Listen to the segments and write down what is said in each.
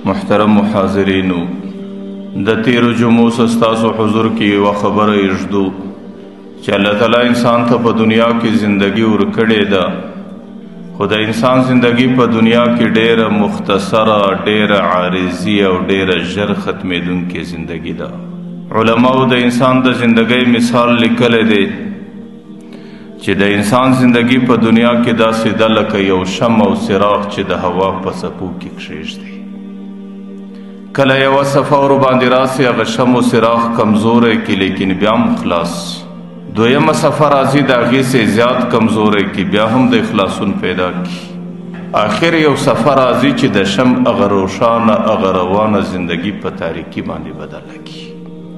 محترم حاضرینو د تیرو جمعو ستاسو حضور کې یوه خبره ایږدو چې الله تعالی انسان ته په دنیا کې زندگی ورکړې ده، خو د انسان زندگی په دنیا کې ډیره مختصره، ډیره عارضي او ډیره ژر ختمېدونکې زندگی ده. علماو د انسان د زندگی مثال لیکلی دی چې د انسان زندگی په دنیا کې داسې ده لکه یو شمع او څراغ چې د هوا په څپو کې کښېږدي. کله یوه صفه ورباندې راسي، هغه شمع و څراغ کمزوری کی لیکن بیا هم خلاص. دویمه صفه راځي، د هغې څخه زیات کمزوری کی، بیا هم د خلاصون پیدا کی. آخر یو صفه راځي چې د شمع هغه روښانه، هغه روانه زندگی په تاریکي باندې بدله کی.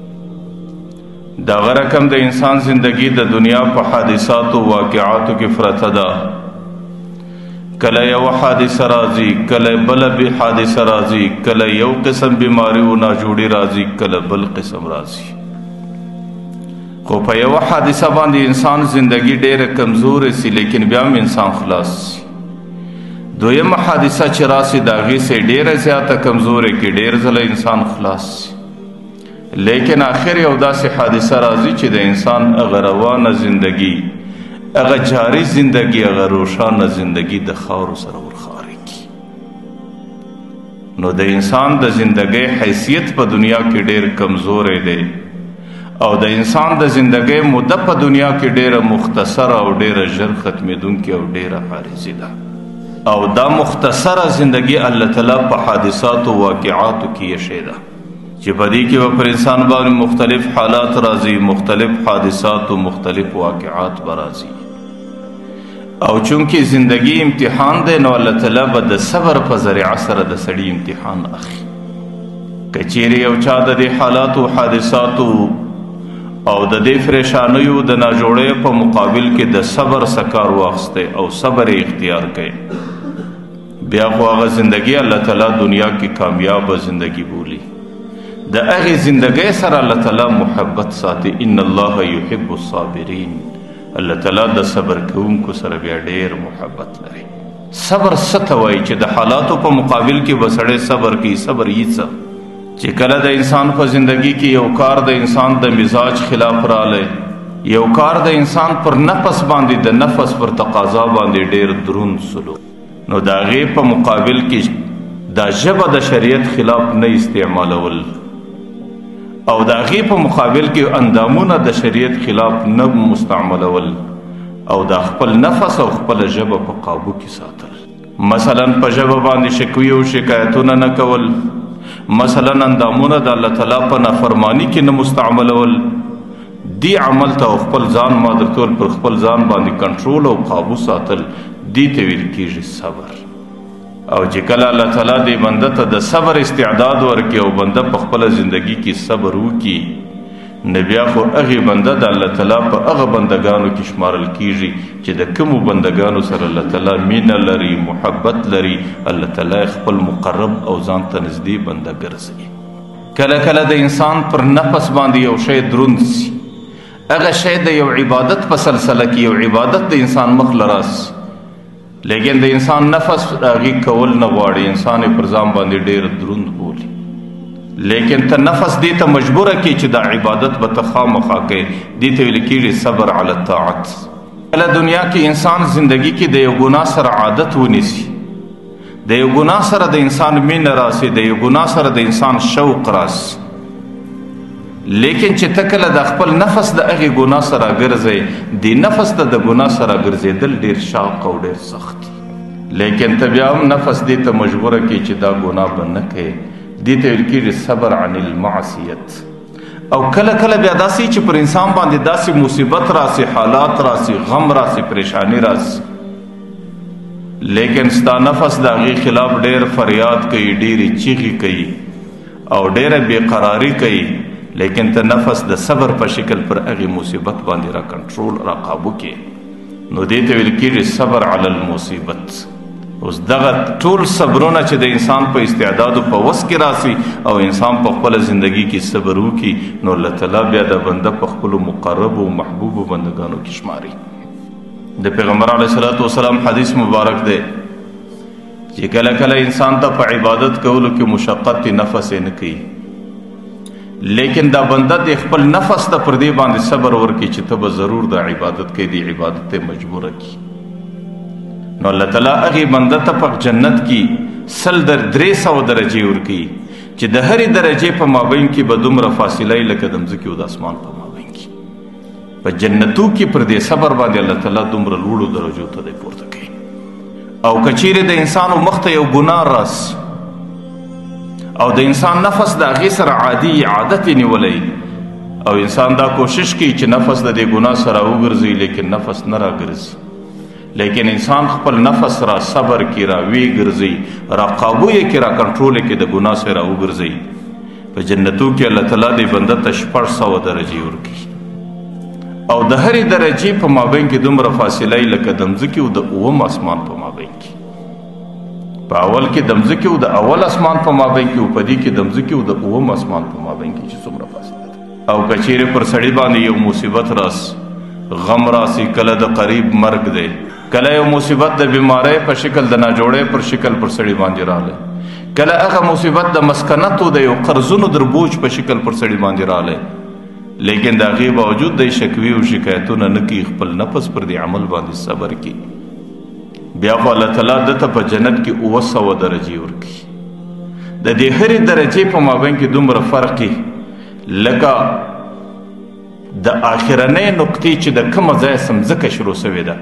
دغه رقم د انسان زندگی د دنیا په حادثاتو واقعاتو کې پرته ده. کله یو حادثه راځي، کله بله بې حادثه راځي، کله یو قسم بیماری و ناجوړي راځي، کله بل قسم راځي. خو په یوه حادثه باندې انسان زندگی ډیره کمزوری سي، لیکن بیا هم انسان خلاص سي. دویمه حادثه چې راسي، د هغې څخه ډیره زیاته کمزوری کې ډیر ځله انسان خلاص سي. لیکن آخر یو داسې حادثه راځي چې د انسان هغه روانه زندگی، هغه جاری زندگی، هغه روښانه زندگی د خاورو سره ورخاري کی. نو د انسان د زندگی حیثیت په دنیا کې ډیر کمزوری دی، او د انسان د زندگی موده په دنیا کې ډیره مختصره او ډیره ژر ختمېدونکې او ډیره عارضي ده. او دا مختصره زندگی الله تعالی په حادثاتو واقعاتو کې ایښې ده چې په دې کې به پر انسان باندې مختلف حالات راځي، مختلف حادثات و مختلف واقعات به راځي. او چونکې زندگی امتحان دی، نو الله تعالی به د صبر په ذریعه سره د سړي امتحان اخلي. که چیرې یو چا د دې حالاتو و حادثاتو او د دې پریشانیو د ناجوړیو په مقابل کې د صبر سکار واخیستی او صبر یې اختیار کړي، بیا خو هغه زندگی الله تعالی دنیا کې کامیابه زندگی بولي. د هغې زندگی سره الله تعالی محبت ساتي. ان الله یحب الصابرین. الله تعالی د صبر کوونکو سره بیا ډیر محبت لري. صبر څه ته وایي چې د حالاتو په مقابل کې به سړی صبر کوي. صبر یې څه چې کله د انسان په زندگی کې یو کار د انسان د مزاج خلاف رالی، یو کار د انسان پر نفس باندې، د نفس پر تقاضا باندې ډیر دروند سلو، نو د هغې په مقابل کې دا ژبه د شریعت خلاف نه استعمالول، او د هغې په مقابل کې اندامونه د شریعت خلاف نه مستعملول، او د خپل نفس او خپل ژبه په قابو کې ساتل. مثلا په ژبه باندې شکوي او شکایتونه نه کول، مثلا اندامونه د الله تعالی په نافرمانی کې نه مستعملول. دی عمل ته خپل ځان ما درتول پر خپل ځان باندې کنټرول او قابو ساتل، دی ته ویل کېږي صبر. او چې کله الله تعالی دې بنده ته د صبر استعداد ورکړي او بنده په خپله زندگی کې صبر وکړي، نو بیا خو هغې بنده د الله تعالی په هغه بندګانو کې شمارل کېږي چې د کومو بندګانو سره الله تعالی مینه لري، محبت لري، الله تعالی خپل مقرب او ځان ته نږدې بنده ګرځوي. کله کله د انسان پر نفس باندې یو شی دروند سي، هغه شی د یو عبادت په سلسله کې یو عبادت د انسان مخ له راسي، لیکن د انسان نفس هغې کول نه غواړي، انسان یې پر ځان باندې ډېر دروند بولي. لیکن ته نفس دې ته مجبوره کړي چې دا عبادت به ته خامخا کوې، دې ته ویل کېږي صبر علی الطاعت. کله دنیا کې انسان زندگی کې د یو ګناه سره عادت ونیسي، د یو ګناه سره د انسان مینه راسي، د یو ګناه سره د انسان شوق راسي، لیکن چې ته کله د خپل نفس د هغې ګناه سره ګرځئ، د نفس ته د ګناه سره ګرځېدل ډېر شاق او ډېر سخت دي، لیکن ته بیا هم نفس دې ته مجبوره کړي چې دا ګناه به نه کوې، دې ته ویل کېږي صبر عن المعصیت. او کله کله بیا داسې چې پر انسان باندې داسې مصیبت راسي، حالات راسي، غم راسي، پریشانی راسي، لیکن ستا نفس د هغې خلاف ډېر فریاد کوي، ډېرې چیغې کوي او ډېره بېقراري کوي، لیکن ته نفس د صبر په شکل پر هغې مصیبت باندې را کنټرول، را قابو کې، نو دې ته ویل کېږي صبر علی المصیبت. اوس دغه ټول صبرونه چې د انسان په استعداد او په وس کې راسي او انسان په خپله زندگی کې صبر وکړي، نو الله تعالی بیا د بنده په خپلو مقربو او محبوبو بندګانو کې شماري. د پیغمبر علیه الصلاة والسلام حدیث مبارک دی چې کله کله انسان ته په عبادت کولو کې مشقت نفس نه کوي، لیکن دا بنده د خپل نفس ته پر دې باندې صبر ورکړي چې ته به ضرور د عبادت کوي، د عبادت ته مجبوره کړي، نو الله تعالی هغې بنده ته په جنت کې 300 درجې ورکړي چې د هرې درجې په مابین کې به دومره فاصله لکه د مځکې او د اسمان په مابین کې په جنتو کې پر دې صبر باندې الله تعالی دومره لوړو درجو ته دی پورته کوي. او کچیرې د انسان مخ ته یو ګناه راس او د انسان نفس د هغې سره عادي عادت یې نیولی او انسان دا کوشش کوي چې نفس د دې ګناه سره وګرځي، لیکن نفس نه راګرځي، لیکن انسان خپل نفس را صبر کی را وی ګرځي، را قابو یې کی را کنټرول کی د ګناه سره وګرځي، په جنتو کې الله تعالی دې بنده ته 600 درجې ورکړي او د هرې درجې په مابین کې دومره فاصله لکه د مځکې او د 9 اسمان په مابین کې، په اول کې د مځکې او د اول اسمان په مابین کې او په دې کې د مځکې او د 9 اسمان په مابین کې چې څومره فاصله ده. او که چیرې پر سړي باندې یو مصیبت راس، غم راسي، کله د قریب مرګ دی، کله یو مصیبت د بیماری په شکل د ناجوړۍ پر شکل پر سړي باندې رالی، کله هغه مصیبت د مسکنتو د یو قرضونو در بوج په شکل پر سړي باندې رالی، لیکن د هغې باوجود د شکوي او شکایتونه نه کوي، خپل نفس پر دې عمل باندې صبر کوي، بیا خو الله تعالی دته په جنت کې 900 درجې ورکړي. د دې هرې درجې په مابین کې دومره فرق لکه د آخرنۍ نقطې چې د کومه ځایه سمځکه شروع سوې ده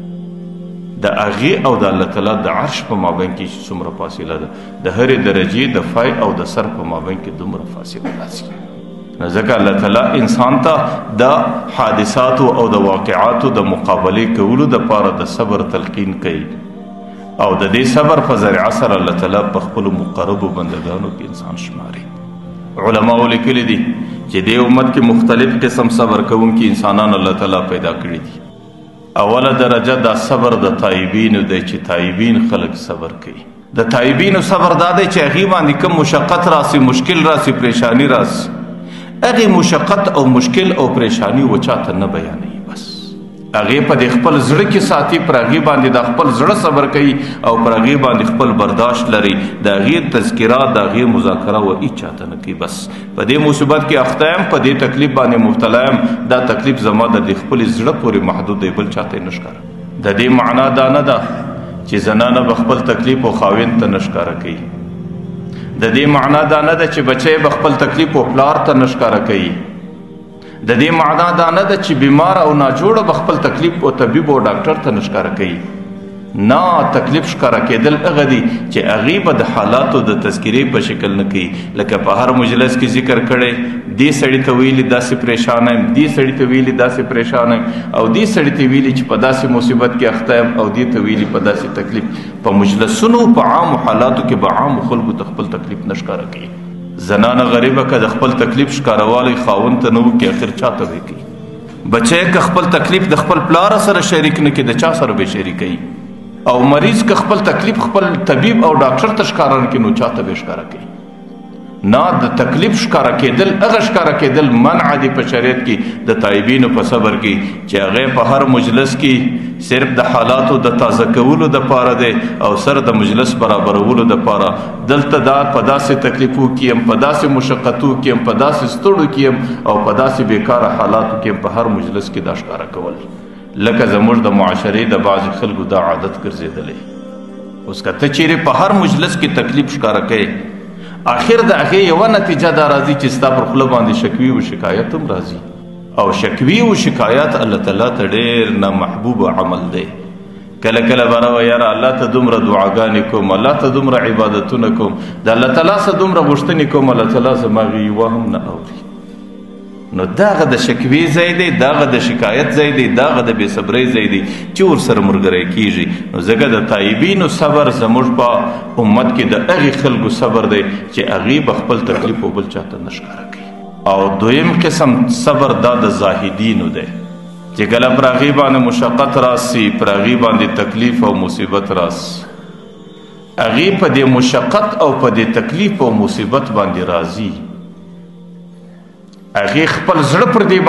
د هغې او د الله تعالی د عرش په مابین کې چې څومره فاصله ده، د هرې درجې د فای او د سر په مابین کې دومره فاصله راسي. ځکه الله تعالی انسان ته د حادثاتو او د واقعاتو د مقابلې کولو دپاره د صبر تلقین کوي او د دې صبر په ذریعه سره الله تعالی په خپلو مقربو بندګانو کې انسان شماري. علماو لیکلي دي چې دې امت کې مختلف قسم صبر کوونکي انسانان الله تعالی پیدا کړي دي. اوله درجه دا صبر د تایبینو دی چې تایبین خلک صبر کوي. د تایبینو صبر دا دی چې هغې باندې کوم مشقت راسي، مشکل راسي، پریشانی راسي، هغې مشقت او مشکل او پریشانی و چاته نه بیانوي، بس هغې په دې خپل زړه کې ساتي، پر هغې باندې د خپل زړه صبر کوي او پر هغې باندې خپل برداشت لري، د هغې تذکره د هغې مذاکره و هیڅ چاته نه کوي. بس په دې مصیبت کې اخته یم، په دې تکلیف باندې مبتلا یم، دا تکلیف زما د دې خپلې زړه پورې محدود دی، بل چاته یې نه ښکاره. د دې معنا دا نه ده چې زنانه به خپل تکلیف او خاوند ته نه ښکاره کوي، د دې معنا دا نه ده چې بچی به خپل تکلیف او پلار ته نه ښکاره کوي، د دې معنا دا نه ده چې بیمار او ناجوړه به خپل تکلیف او طبیب او ډاکټر ته نه ښکاره کوي. نه، تکلیف ښکاره کېدل هغه دي چې هغې به د حالاتو د تذکرې په شکل نه کوي، لکه په هر مجلس کې ذکر کړی، دې سړي ته ویلي داسې پریشان یم، دې سړي ته ویلي داسې پریشان یم، او دې سړي ته ویلي چې په داسې مصیبت کې اخته یم، او دې ته ویلي په داسې تکلیف. په مجلسونو په عامو حالاتو کې به عامو خلکو ته خپل تکلیف نه ښکاره کوي. زنانه غریبه که د خپل تکلیف ښکاروالی خاوند ته نه وکړي، اخر چا ته به کوي؟ بچی که خپل تکلیف د خپل پلار سره شریک نه کړي، د چا سره به شریکوي؟ او مریض که خپل تکلیف خپل طبیب او ډاکټر ته ښکاره نه کړي، نو چا ته به ښکاره کوي؟ نه، د تکلیف ښکاره کېدل هغه ښکاره کېدل منع دي په شریعت کې د تایبینو په صبر کې چې هغې په هر مجلس کې صرف د حالاتو د تازه کولو دپاره دی او سره د مجلس برابرولو دپاره. دلته دا په داسې تکلیفو کې یم، په داسې مشقتو کې یم، په داسې ستړو کې یم او په داسې بیکاره حالاتو کې یم، په هر مجلس کې دا ښکاره کول لکه زموږ د معاشرې د بعضې خلکو دا عادت ګرځېدلی. اوس که ته چیرې په هر مجلس کې تکلیف ښکاره کوې، آخر د هغې یوه نتیجه دا راځي چې ستا پر خوله باندې شکوي او شکایت هم راځي، او شکوي او شکایت الله تعالی ته ډېر نامحبوب عمل دی. کله کله به راوایه یاره الله ته دومره دعاګانې کوم، الله ته دومره عبادتونه کوم، د الله تعالی څخه دومره غوښتنې کوم، الله تعالی زما هغې یوه هم نه اوري. نو داغه د شکوي ځای دی، داغه د شکایت ځای دی، داغه د بې صبرۍ ځای دی چې ورسره ملګری کېږي. نو ځکه د تایبینو صبر زموږ په امت کې د هغې خلکو صبر دی چې هغې به خپل تکلیف او بل چاته نه ښکاره کوي. او دویم قسم صبر دا د زاهدینو دی چې کله پر هغې باندې مشقت راسي، پر هغې باندې تکلیف او مصیبت راسي، هغې په دې مشقت او په دې تکلیف او مصیبت باندې راځي، هغې خپل زړه پر دې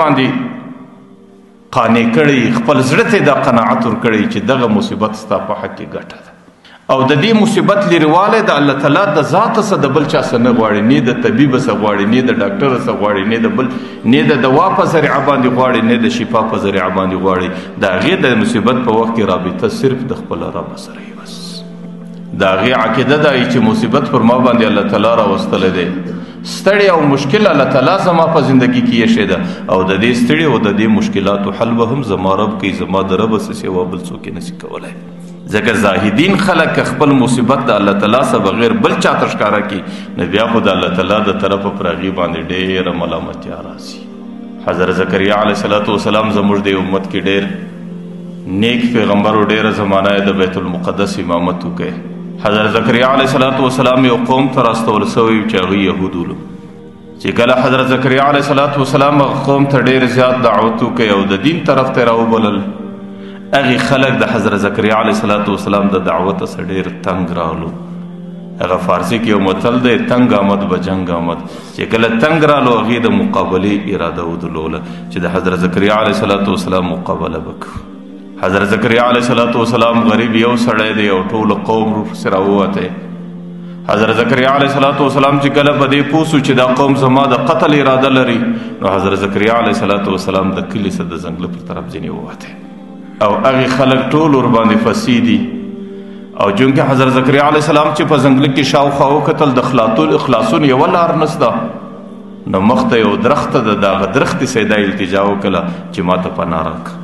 باندې قانع کړی، خپل زړه ته دا قناعت ورکړی چې دغه مصیبت ستا په حق کې ګټه ده، او د دې مصیبت لرېوالی د الله تعالی د ذاته څه د بل چا څه نه غواړي، نه د طبیب څه غواړي، نه د ډاکټر څه غواړي، نه د دوا په ذریعه باندې غواړي، نه د شفا په ذریعه باندې غواړي. د هغې د مصیبت په وخت کې رابطه صرف د خپل رب سره وي. بس د هغې عقیده دا چې مصیبت پر ما باندې الله تعالی راوستلی دی، ستړی او مشکل الله تعالی زما په زندگی کې ایښی ده، او د دې ستړي او د دې مشکلاتو حل به هم زما رب کوي. زما د رب څه سوا بل څوک یې نشي کولی. ځکه زاهدین خلک که خپل مصیبت د الله تعالی څخه بغیر بل چاته ښکاره کړي، نو بیا خو د الله تعالی د طرفه پر هغې باندې ډېره ملامتیا راځي. حضرت زکریا علیه السلام زموږ د امت کې ډېر نیک پیغمبر و، ډېره زمانه یې د بیت المقدس امامت وکړی. حضرت زکریا علیه السلام یو قوم ته راستول سوی چې هغوی یهود ولو. چې کله حضرت زکریا علیه السلام هغه قوم ته ډېر زیات دعوت وکړی او د دین طرف ته یې راوبلل، هغې خلک د حضرت زکریا علیه السلام د دعوت څخه ډېر تنګ راغلو. هغه فارسي کې یو متل دی، تنګ آمد به جنګ آمد. چې کله تنګ رالو هغې د مقابلې اراده ودرلوله چې د حضرت زکریا علیه السلام مقابله وکړو. حضرت زکریا علیه السلام غریب یو سړی دی او ټول قوم ورپسې راووتی. حضرت زکریا علیه السلام چې کله په دې پوه سو چې دا قوم زما د قتل اراده لري، نو حضرت زکریا علیه السلام د کلي څخه د ځنګله پر طرف ځینې ووتی او هغې خلک ټول ورباندې فصي دي. او چونکې حضرت زکریا علیه السلام چې په ځنګله کې شاوخوا وکتل د خلاصون یوه لار نسته، نو مخ ته یو درخت ته د هغه درختې سیده التجا وکړله چې ما ته پناه راکړه.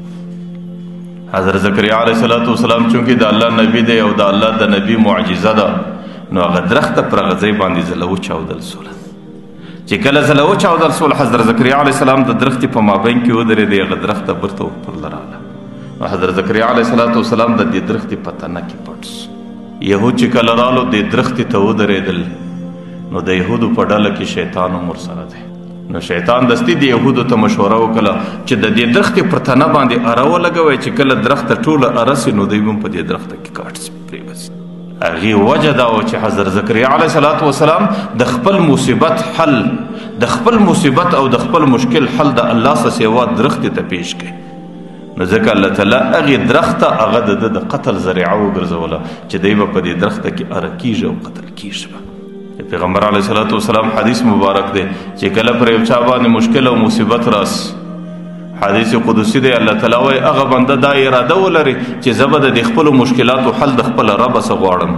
حضرت زکریا علیه السلام چونکې د الله نبی دی او د الله د نبی معجزه ده، نو هغه درخت ته پر هغه ځای باندې زله وچاودل سوله. چې کله زله وچاودل سول، حضرت زکریا علیه السلام د درختې په مابین کې ودرېدی، هغه درخت ته برته ورپرله راغله. حضرت زکریا علیه السلام د دې درختې په تنه کې پټ سو. یهود چې کله رالو دې درختې ته ودرېدل، نو د یهودو په ډله کې شیطان هم ورسره دی. نو شیطان دستي د یهودو ته مشوره وکړه چې د دې درختې پر تنه باندې اره ولګوئ، چې کله درخت ته ټوله اره سي نو دوی هم په دې درخته کې کاټ سي پرېوځي. هغې وجه دا وه چې حضرت زکریا علیه السلام د خپل مصیبت حل، د خپل مصیبت او د خپل مشکل حل د الله څخه سوا درختې ته پیش کړي. نو ځکه الله تعالی هغې درخت ته هغه د ده د قتل ذریعه وګرځوله چې دی به په دې درخته کې اره کیږي او قتل کیږي. پیغمبر علیه السلام حدیث مبارک دی چې کله پر یو چا باندې مشکل او مصیبت راسي، حدیث قدسی دی، الله تعالی وایي هغه بنده دا اراده ولري چې زه به د خپلو مشکلاتو حل د خپل رب څخه غواړم.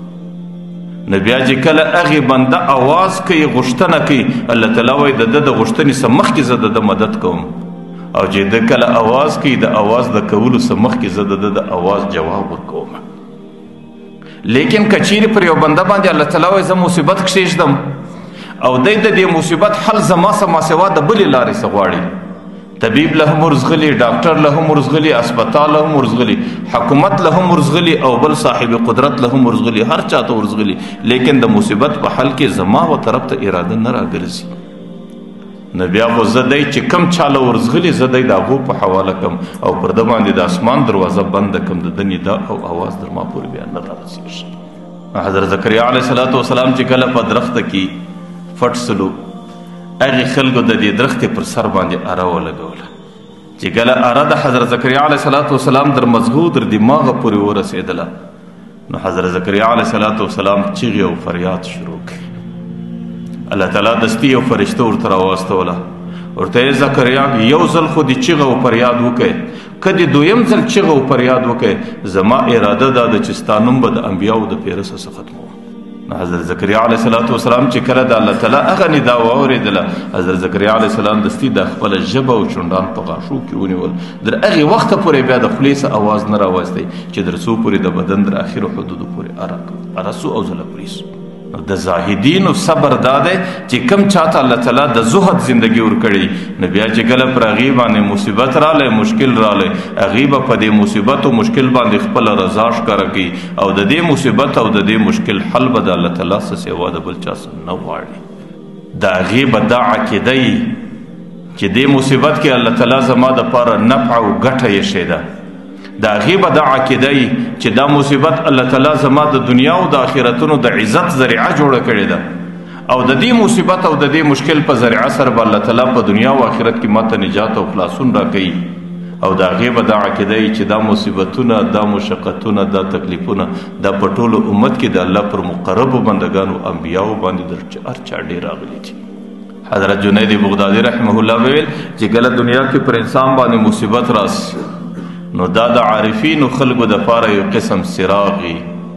نو بیا چې کله هغې بنده اواز کوي، غوښتنه کوي، الله تعالی وایي د ده د غوښتنې څخه مخکې زه د ده مدد کوم. او چې ده کله اواز کوي، د اواز د کولو څخه مخکې زه د ده د اواز جواب ورکوم. لیکن که چیرې پر یو بنده باندې الله تعالی وایي زه مصیبت کښېږدم او دی د دې مصیبت حل زما څخه ماسوا د بلې لارې څخه غواړي، طبیب له هم ورزغلي، ډاکټر له هم ورزغلي، اسپتال له هم ورزغلي، حکومت له هم ورزغلي او بل صاحب قدرت له هم ورزغلي، هر چا ته ورزغلي، لیکن د مصیبت په حل کې زما و طرف ته اراده نه راګرځي. نو بیا خو زه دی چې کم چاله ورزغلي، زه دی د هغو په حواله کم او پر ده باندې د اسمان دروازه بنده کم، د ده ندا او اواز در ما پورې بیا نه رارسېږي. حضرت زکریا علیه السلام چې کله په درخته کې پټ سلو، هغې خلکو د دې درختې پر سر باندې اره ولګوله. چې کله اره د حضرت زکریا علیه السلام در مزغو در دماغه پورې ورسېدله، نو حضرت زکریا علیه السلام چیغې او فریاد شروع کړي. الله تعالی دستي یو فرشته ورته راواستوله، ورته یې زکریا یو ځل خو دې چیغه او فریاد وکړې، که دې دویم ځل چیغه او فریاد وکړې، زما اراده دا ده چې ستا نوم به د انبیاو د پیرسه څخه ختموم. حضرت زکریا علیه السلام چې کله د الله تعالی هغه ندا واورېدله، حضرت زکریا علیه السلام دستي د خپله ژبه او چونډان په غاښو کې ونیول. در هغې وخته پورې بیا د خولې څه اواز نه راوستی چې در څو پورې د بدن در اخرو حدودو پورې ارسو او زله پورې سو. د زاهدینو صبر دا دی چې کم چاته الله تعالی د زهد زندگی ورکړي، نو بیا چې کله پر هغې باندې مصیبت رالی، مشکل رالی، هغې به په دې مصیبت او مشکل باندې خپله رضا ښکاره کوي او د دې مصیبت او د دې مشکل حل به د الله تعالی څخه سوا د بل چا څخه نه غواړي. د هغې به دا عقیده وي چې دې مصیبت کې الله تعالی زما دپاره نفع او ګټه ایښې ده. د هغې به دا عقیده وي چې دا مصیبت الله تعالی زما د دنیا او د آخرتونو د عزت ذریعه جوړه کړې ده، او د دې مصیبت او د دې مشکل په ذریعه سره به الله تعالی په دنیا او آخرت کې ماته نجات او خلاصون راکوي. او د هغې به دا عقیده وي چې دا مصیبتونه، دا مشقتونه، دا تکلیفونه دا په ټولو امت کې د الله پر مقربو بندګانو انبیاو باندې د هر چا ډېر راغلي دي. حضرت جنید بغدادي رحمه الله ویل چې کله دنیا کې پر انسان باندې مصیبت راسي نو دا د عارفینو خلکو دپاره یو قسم سراغي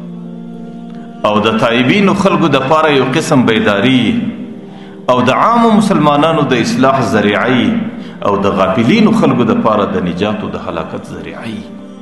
او د تائبینو خلکو دپاره یو قسم بیداری او د عامو مسلمانانو د اصلاح ذریعی او د غافلینو خلکو دپاره د نجات او د هلاکت ذریعی.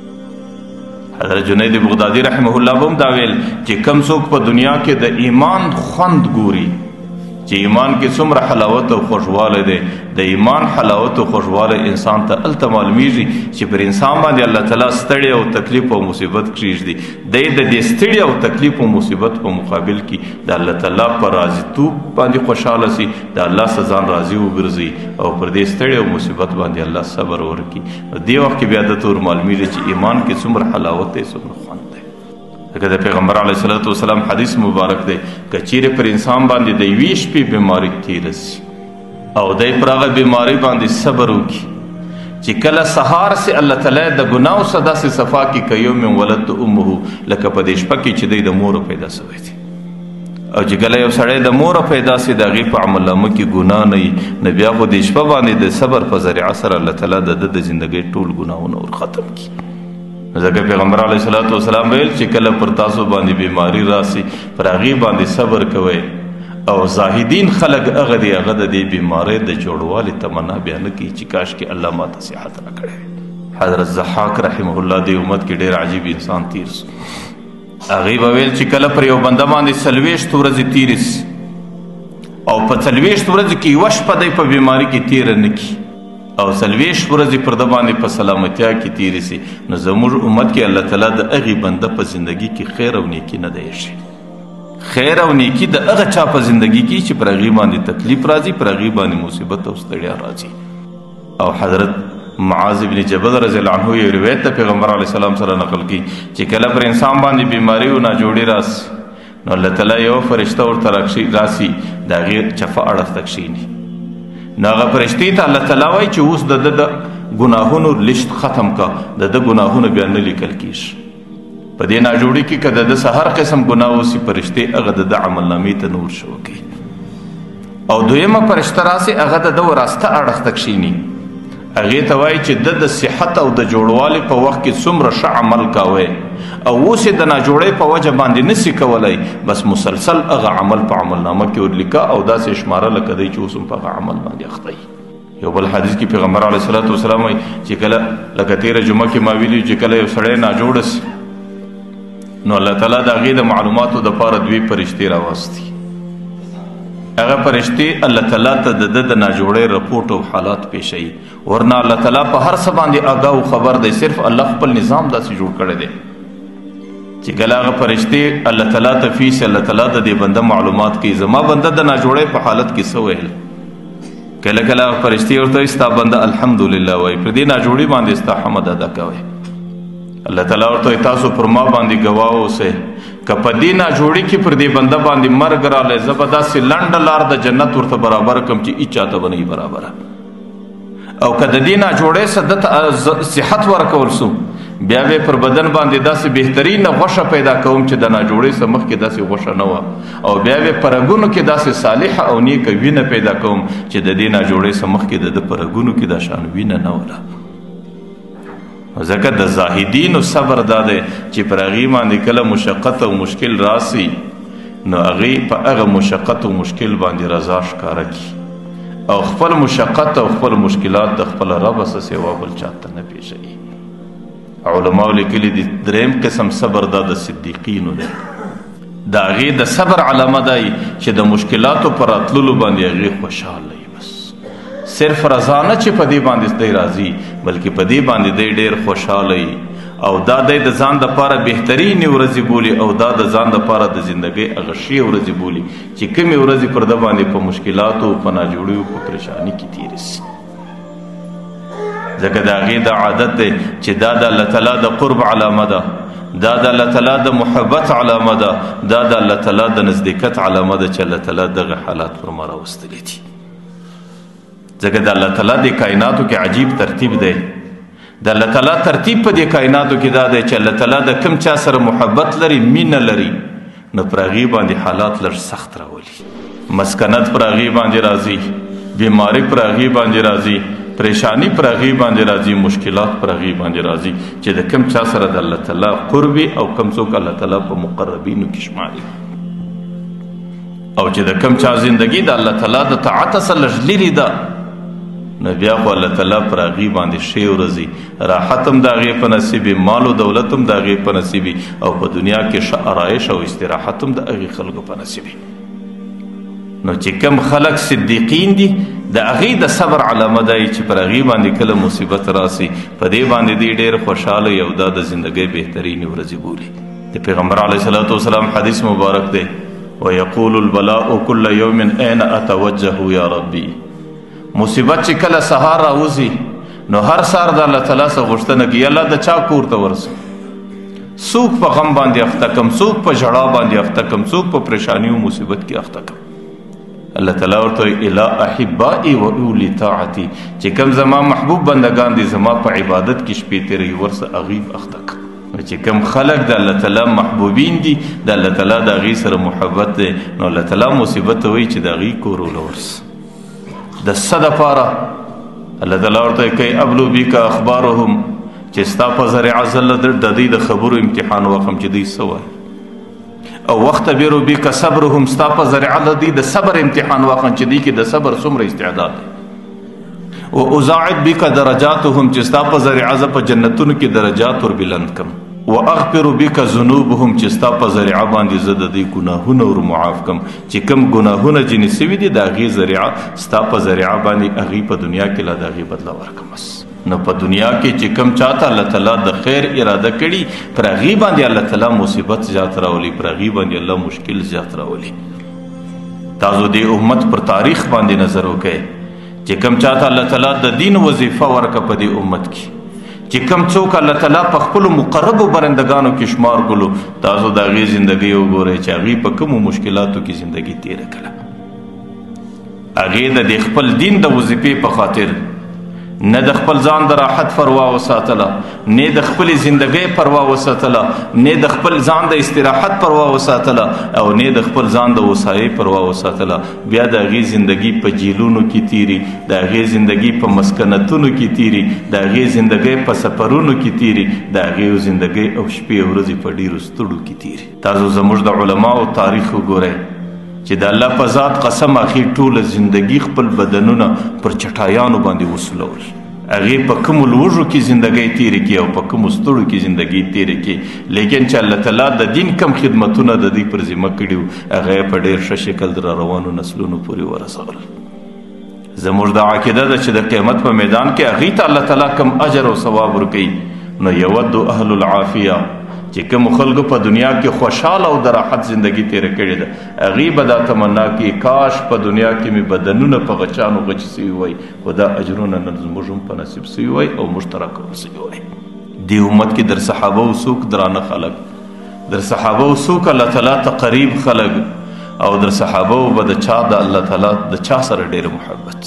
حضرت جنید بغدادي رحمه الله به هم دا ویل چې کم څوک په دنیا کې د ایمان خوند ګوري چې ایمان کې څومره حلاوت او خوږوالی دی، د ایمان حلاوت او خوږوالی انسان ته هلته معلومیږي چې پر انسان باندې الله تعالی ستړی او تکلیف او مصیبت کښېږدي. دی د دې ستړي او تکلیف او مصیبت په مقابل کې د الله تعالی په راضیتوب باندې خوشحاله سي، د الله څخه ځان راضي وګرځي او پر دې ستړي او مصیبت باندې الله صبر ورکړي. نو دې وخت کې بیا دته ور معلومیږي چې ایمان کې څومره حلاوت دی، څومره خوند دی. لکه د پیغمبر علیه الصلاة والسلام حدیث مبارک دی که چیرې پر انسان باندې د یوې شپې بیماري تېره سي او دی پر هغه بیمارۍ باندې صبر وکړي چې کله سهار سي الله تعالی د ګناو څخه داسې صفا کړي که یوم ولدت امه، لکه په دې شپه کې چې دی د موره پیدا سوی دی. او چې کله یو سړی د موره پیدا سي د هغې په عملنامه کې ګناه نه وي نو بیا خو دې شپه باندې د صبر په ذریعه سره الله تعالی د ده د زندګۍ ټول ګناهونه ور ختم کړي. ځکه پیغمبر علیه الصلاة والسلام ویل چې کله پر تاسو باندې بیماری راسي پر هغې باندې صبر کوئ او زاهدین خلک هغه دی هغه د دې بیمارۍ د جوړوالي تمنا بیا نه کوي چې کاشکې الله ماته صحت راکړی. حضرت ضحاک رحمه الله دې امت کې ډېر عجیب انسان تیر سو. هغې به ویل چې کله پر یو بنده باندې 40 ورځې تیرې سي او په 40 ورځې کې یوه شپه دی په بیماري کې تیره نه کړي او 40 ورځې پر ده باندې په سلامتیا کې تیرې سي نو زموږ امت کې الله تعالی د هغې بنده په زندګي کې خیر او نیکي نه دی ایښی. خیر او نیکي د هغه چا په زندګي کې چې پر هغې باندې تکلیف راځي، پر هغې باندې مصیبت او ستړیا راځي. او حضرت معاذ بن جبل رضی الله عنه یو روایت د پیغمبر علیه السلام سره نقل کی چې کله پر انسان باندې بیماری او ناجوړي راسي نو الله تعالی یو فرشته ورته راسي د هغې چپه اړخ ته کښېني نو هغه فرشتې ته الله تعالی وایي چې اوس د ده د ګناهونو لشت ختم کا، د ده ګناهونه بیا نه لیکل کېږي. په دې ناجوړي کې که د ده څه هر قسم ګناه وسي فرشتې هغه د ده عملنامې ته نه ورشوه کوي. او دویمه فرشته راسي هغه د ده وراسته اړخ ته کښېني هغې ته وایي چې ده د صحت او د جوړوالي په وخت کې څومره ښه عمل کوی او اوس یې د ناجوړۍ په وجه باندې نسي کولی، بس مسلسل هغه عمل په عملنامه کې ورلیکه او داسې شماره لکه دی چې اوس هم په هغه عمل باندې اخته وي. یو بل حدیث کې پیغمبر علیه الصلاة والسلام وایي چې کله لکه تېره جمعه کې ما ویلي چې کله یو سړی ناجوړه سي نو الله تعالی د هغې د معلوماتو دپاره 2 فرشتې راواستي. هغه فرشتې الله تعالی ته د ده د ناجوړۍ رپورټ او حالات پیښوي، ورنه الله تعالی په هر څه باندې آګاه او خبر دی، صرف الله خپل نظام داسې جوړ کړی دی چې کله هغه فرشتې الله تعالی ته فیس الله تعالی د دې بنده معلومات کوي زما بنده د ناجوړۍ په حالت کې څه ویل. کله کله هغه فرشتې ورته وایي ستا بنده الحمدلله وایي، پر دې ناجوړي باندې ستا حمد ادا کوئ. الله تعالی ورته وایي تاسو پر ما باندې ګواه اوسئ که په دې ناجوړي کې پر دې بنده باندې مرګ رالی زه به داسې لنډه لار د جنت ورته برابر کړم چې هېچ چاته به نه وي برابره. او که د دې ناجوړۍ څخه دته صحت ورکول سو بیا به پر بدن باندې داسې بهترینه غوښه پیدا کوم چې د ناجوړۍ څخه مخکې داسې غوښه نه وه او بیا به په رګونو کې داسې صالحه او نیکه وینه پیدا کوم چې د دې ناجوړۍ څخه مخکې د ده په رګونو کې دا شان وینه نه وله. ځکه د زاهدینو صبر دا دی چې پر هغې باندې کله مشقت او مشکل راسي نو هغې په هغه مشقت او مشکل باندې رضا ښکاره کړي او خپل مشقت او خپل مشکلات د خپل رب څخه سوا بل چاته نه پېښوي. علماء لیکلي دي 3 قسم صبر دا د صدیقینو دی. د هغې د صبر علامه دا چې د مشکلاتو پر راتللو باندې هغې خوشحاله وي، بس صرف رضا نه چې په دې باندې دی راځي بلکې په دې باندې دی ډېر خوشحاله وي او دا دی د ځان دپاره بهترینې ورځې بولي او دا د ځان دپاره د زندګۍ هغه ښې ورځې بولي چې کومې ورځې پر ده باندې په مشکلاتو په ناجوړیو په پریشاني کې تېرې سي. ځکه د هغې دا عادت دی چې دا د الله تعالی د قرب علامه ده، دا د الله تعالی د محبت علامه ده، دا د الله تعالی د نزدېکت علامه ده چې الله تعالی دغه حالات پر ما راوستلي دي. ځکه د الله تعالی د کائناتو کې عجیب ترتیب دی. د الله تعالی ترتیب په دې کائناتو کې دا دی چې الله تعالی د کوم چا سره محبت لري، مینه لري، نو پر هغې باندې حالات لږ سخت راولي. مسکنت پر هغې باندې راځي، بیماري پر هغې باندې راځي، پریشانی پر هغې باندې راځي، مشکلات پر هغې باندې راځي چې د کوم چا سره د الله تعالی قرب او کوم څوک الله تعالی په مقربینو کې شماري، او چې د کوم چا زندگی د الله تعالی د طاعت سره لږ لرې ده، نو بیا خو الله تعالی پر هغې باندې ښې ورځي، راحت هم د هغې په نصیب وي، مال و دولت هم د هغې په نصیب وي، او په دنیا کې ښه آرایش او استراحت هم د هغې خلکو په نصیب وي. نو چې کوم خلک صدیقین دي د هغې د صبر علامه دا چې پر هغې باندې کله مصیبت راسي، په دې باندې دی ډېر خوشحاله یو دا د زندګۍ بهترینې ورځې بولي. د پیغمبر علیه الصلاة والسلام حدیث مبارک دی، ویقول البلاء کل یوم این اتوجه یا ربی. مصیبت چې کله سهار راوځي نو هر سهار د الله تعالی څخه غوښتنه کوي الله د چا کور ته ورسم، څوک په غم باندې اخته کم، څوک په ژړا باندې اخته کم، څوک په پریشانی او مصیبت کې اخته کم. الله تعالی ورته الی احبائي و اولی طاعتي، چې کوم زما محبوب بندگان دي زما په عبادت کې شپې تیروي ورسه هغې اخته کم. چې کوم خلک د الله تعالی محبوبین دي، د الله تعالی د هغې سره محبت دی، نو الله تعالی مصیبت ته وایي چې د هغې کور ولورسه. د څه دپاره الله تعالی ورته کوي ابلو بیک اخبارهم، چې ستا په ذریعه زه د دوی د خبرو امتحان وکړم چې دوی څه وایي، او واختبرو بیک صبرهم، ستا په ذریعه د دوی د صبر امتحان وکړم چې دوی کې د صبر څومره استعداد دی، و اضاعف بیک درجاتهم، چې ستا په ذریعه زه په جنتونو کې درجات ور بلند کم، و اغفر بیک ذنوبهم، چې ستا په ذریعه باندې زه د دوی ګناهونه ور معاف کم، چې کوم ګناهونه ځینې سوي دي د هغې ذریعه ستا په ذریعه باندې هغې په دنیا کې لا د هغې بدله ورکړم. بس نو په دنیا کې چې کوم چاته الله تعالی د خیر اراده کړي پر هغې باندې الله تعالی مصیبت زیات راولي، پر هغې باندې الله مشکل زیات راولي. تاسو د امت پر تاریخ باندې نظر وکړئ چې کوم چاته الله تعالی د دین وظیفه ورکړه په دې امت کې، چې کوم څوک الله تعالی په خپلو مقربو برندگانو کې شمار کړلو، تاسو د هغې زندګۍ وګورئ چې هغې په کومو مشکلاتو کې زندګي تېره کړه. هغې د خپل دین د وظیفې په خاطر نه د خپل ځان د راحت پروا وساتله، نه د خپلې زندګۍ پروا وساتله، نه د خپل ځان د استراحت پروا وساتله، او نه د خپل ځان د وسایې پروا وساتله. بیا د هغې زندګي په جیلونو کې تیري، د هغې زندګي په مسکنتونو کې تیري، د هغې زندګۍ په سفرونو کې تیري، د هغې زندګۍ او شپې ورځې په ډېرو ستړو کې تیري. تاسو زموږ د علماو تاریخ وګورئ چې د الله په ذات قسم هغې ټوله زندګي خپل بدنونه پر چټایانو باندې وسولول، هغې په کومو لوږو کې زندګۍ تېرې کړي او په کومو ستړو کې زندګۍ تېرې کړي، لیکن چې الله تعالی د دین کم خدمتونه د دوی پر ذمه کړي وو هغه یې په ډېر ښه شکل د روانو نسلونو پورې ورسول. زموږ دا عقیده ده چې د قیامت په میدان کې هغې ته الله تعالی کم اجر او ثواب ورکوي. نو یود اهل العافیه چې کوم خلکو په دنیا کې خوشحاله او د راحت زندګي تېره کړې ده، هغې به دا تمنا کوي کاش په دنیا کې مې بدنونه په غچانو غچ سوي وای، خو دا اجرونه نن زموږ هم په نصیب سوي وای او موږ ته راکړل سوي وای. دې امت کې در صحابه و څوک درانه خلک، در صحابه و څوک الله تعالی ته قریب خلک، او در صحابه و به د چا د الله تعالی د چا سره ډېره محبت.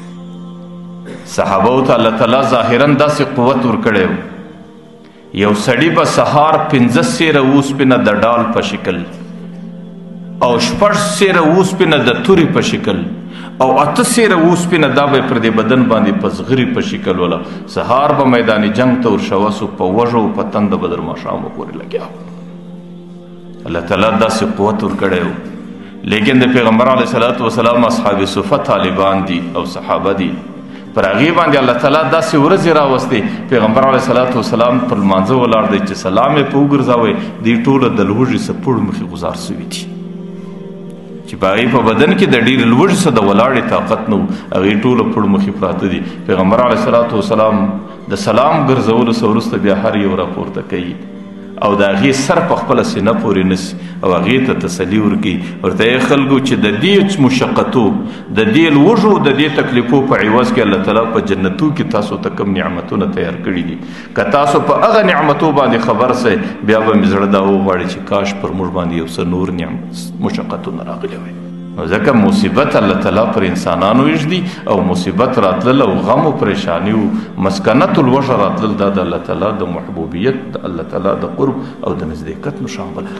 صحابه و ته الله تعالی ظاهرا داسې قوت ورکړی و، یو سړي به سهار 15 سیره اوسپنه د ډال په شکل او 6 سیره اوسپنه د توري په شکل او 8 سیره اوسپنه دا به پر دې بدن باندې په زغري په شکل ولا سهار به میدان جنگ ته ورشوسو په وژو په تند بدر ماښام پورې لګیا. الله تعالی داسې قوت ورکړی و، لیکن د پیغمبر علیه الصلاة والسلام اصحاب صفه طالبان دي او صحابه دي، پر هغې باندې الله تعالی داسې ورځې راوستې پیغمبر علیه الصلاة والسلام پر لمانځه ولاړ دی چې سلام یې په وګرځوئ دوی ټوله د لوږې څپړو مخې ګزار سوي دي، چې په هغې په بدن کې د ډېرې لوږې څه د ولاړې طاقت نه و، هغې ټوله پړو مخې پراته دي. پیغمبر علیه الصلاة والسلام د سلام ګرځولو څه وروسته بیا هر یو راپورته کوي او د هغې سر په خپله سینه پورې نیسي او هغې ته تسلي ورکوي، ورته یې خلکو چې د دې مشقتو د دې لوږو د دې تکلیفو په عوض کې الله تعالی په جنتو کې تاسو ته کوم نعمتونه تیار کړي دي، که تاسو په هغه نعمتو باندې خبر سئ بیا به مې زړه دا وغواړي چې کاش پر موږ باندې یو څه نور نعمت مشقتونه راغلي وای. ځکه مصیبت الله تعالی پر انسانانو ایږدي او مصیبت راتلل او غم او پریشانی او مسکنت الوجه راتلل دا د الله تعالی د محبوبیت د الله تعالی د قرب او د نزدېکت نشان بلل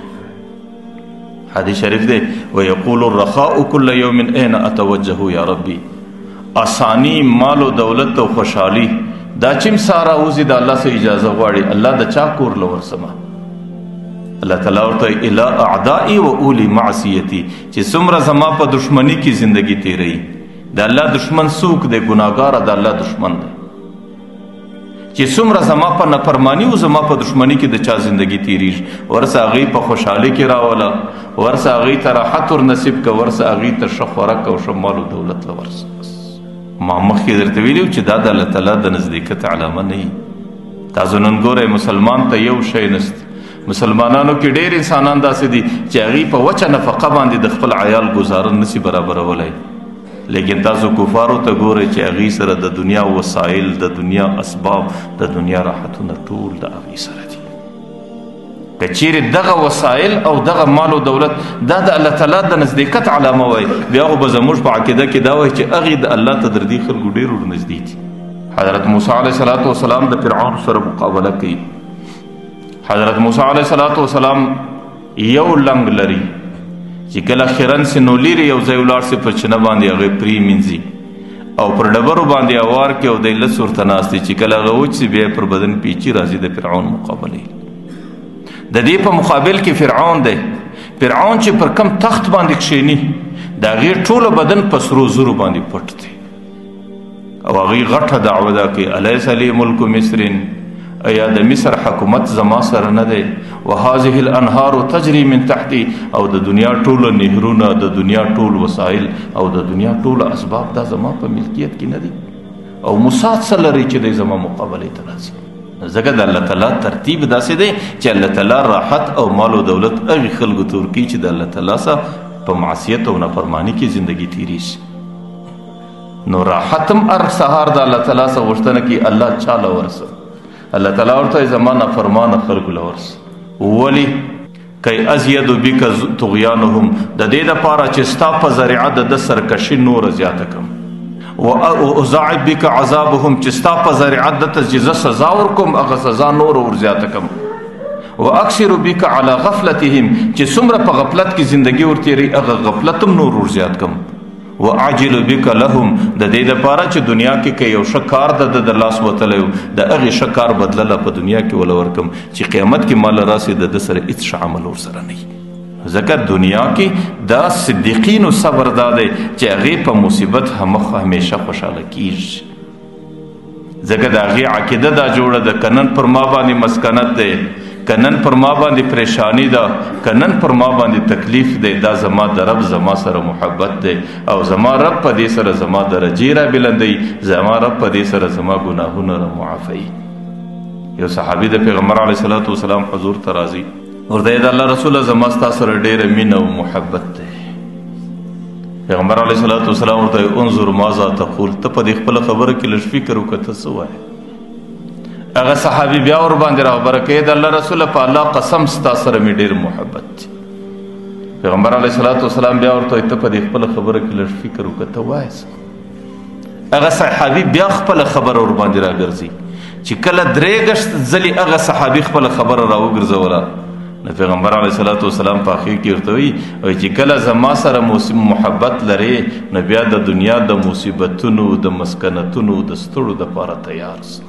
کېږي. حدیث شریف دی ویقول الرخاء کل یوم این اتوجه یا ربی. آسانی مال و دولت او خوشحالی دا چیم سارا اوزی د الله سره اجازه غواړي الله د چا کور له ورسمه. الله تعالی ورته الی اعدائی و اولی معصیتی چې څومره زما په دشمنی کې زندگی تیری. د الله دشمن څوک دی؟ ګناهګار د الله دشمن دی. چې څومره زما په نافرمانی او زما په دشمنی کې د چا زندگی تیریږي ورسه هغې په خوشحالي کې راوله، ورسه هغې ته راحت ور نصیب که، ورسه هغې ته ښه خوراک او ښه مال او دولت له ورسه. ما مخکې درته ویلي چې دا د الله تعالی د نزدېکت علامه نه وي. تاسو نن ګورئ مسلمان ته یو شی نسته. مسلمانانو کې ډېر انسانان داسې دي چې هغې په وچه نفقه باندې د خپل عیال ګزاره نسي برابرولی، لیکن تاسو کفارو ته ګورئ چې هغې سره د دنیا وسایل، د دنیا اسباب، د دنیا راحتونه ټول د هغې سره دي. که چیرې دغه وسایل او دغه مال او دولت دا د الله تعالی د نزدېکت علامه وای، بیا خو به زموږ په عقیده کې دا وای چې هغې د الله ته در دې خلکو ډېر ورنږدې دي. حضرت موسی علیه السلام د فرعون سره مقابله کوي. حضرت موسی علیه السلام یو لنګ لري چې کله خیرن سي نو لیرې یو ځای ولاړ سي په چینه باندې هغې پرې مینځي او پر ډبرو باندې اوار کې او دی لس ورته ناست دی چې کله هغه وچ سي بیا پر بدن پیچي راځي د فرعون مقابله. د دې په مقابل کې فرعون دی. فرعون چې پر کم تخت باندې کښېني د هغې ټوله بدن په سرو زرو باندې پټ دی او هغې غټه دعوه ده کوي الیس لی ملک مصر، ایا د مصر حکومت زما سره نه دی؟ وهذه الانهار تجري من تحتي، او د دنیا ټوله نهرونه، د دنیا ټول وسایل او د دنیا ټوله اسباب دا زما په ملکیت کې نه دي او موسی څه لري چې دی زما مقابلې ته راځي. ځکه د الله تعالی ترتیب داسې دی چې الله تعالی راحت او مال او دولت هغې خلکو ته ورکوي چې د الله تعالی سره په معصیت او نافرماني کې زندگی تیریږي. نو راحت هم هر سهار د الله تعالی څخه غوښتنه کوي الله چا له ورسه؟ الله تعالی ورته زما نافرمانه خلکو له ورسه. ولې؟ کی ازید بک طغیانهم، د دې دپاره چې ستا په ذریعه د ده سرکشي نوره زیاته کړم. واضاعف بک عذابهم، چې ستا په ذریعه دته چې زه سزا ورکوم هغه سزا نوره ورزیاته کړم. واکثر بک علی غفلتهم، چې څومره په غفلت کې زندگی ورتېري هغه غفلت هم نور ورزیات کړم. واعجل بک لهم، د دې دپاره چې دنیا کې که یو ښه کار د لاس وتلی و د هغې ښه کار بدله په دنیا کې وله ورکړم چې قیامت کې ماله راسي د ده سره هېڅ ښه عمل ورسره نه وي. ځکه دنیا کې دا صدیقینو صبر دا دی چې هغې په مصیبت همیشه خوشحاله کیږي. ځکه د هغې عقیده دا جوړه ده که نن پر ما باندې مسکنت دی، که نن پر ما باندې پریشانی ده، که نن پر ما باندې تکلیف دی، دا زما د رب زما سره محبت دی او زما رب په دې سره زما درجې را بلندوي، زما رب په دې سره زما ګناهونه را معافوي. یو صحابي د پیغمبر علیه الصلاة والسلام حضور ته راځي، ورته د الله رسوله زما ستا سره ډېره مینه او محبت دی. پیغمبر علیه الصلاة والسلام ورته انظر ماذا تقول، ته په دې خپله خبره کې لږ فکر وکړه ته څه وایې. هغه صحابي بیا ور باندې راخبره کوي د الله رسوله په الله قسم ستا سره مې ډېر محبت دی. پیغمبر علیه الصلاة والسلام بیا ورته ته په دې خپله خبره کې لږ فکر وکړه ته وایې څه. هغه صحابي بیا خپله خبره ور باندې راګرځي چې کله درې ګشت ځلې هغه صحابي خپله خبره راوګرځوله نو پیغمبر علیه الصلاة والسلام په اخر کې ورته وایي چې کله زما سره محبت لرې نو بیا د دنیا د مصیبتونو د مسکنتونو د ستړو دپاره تیار سه.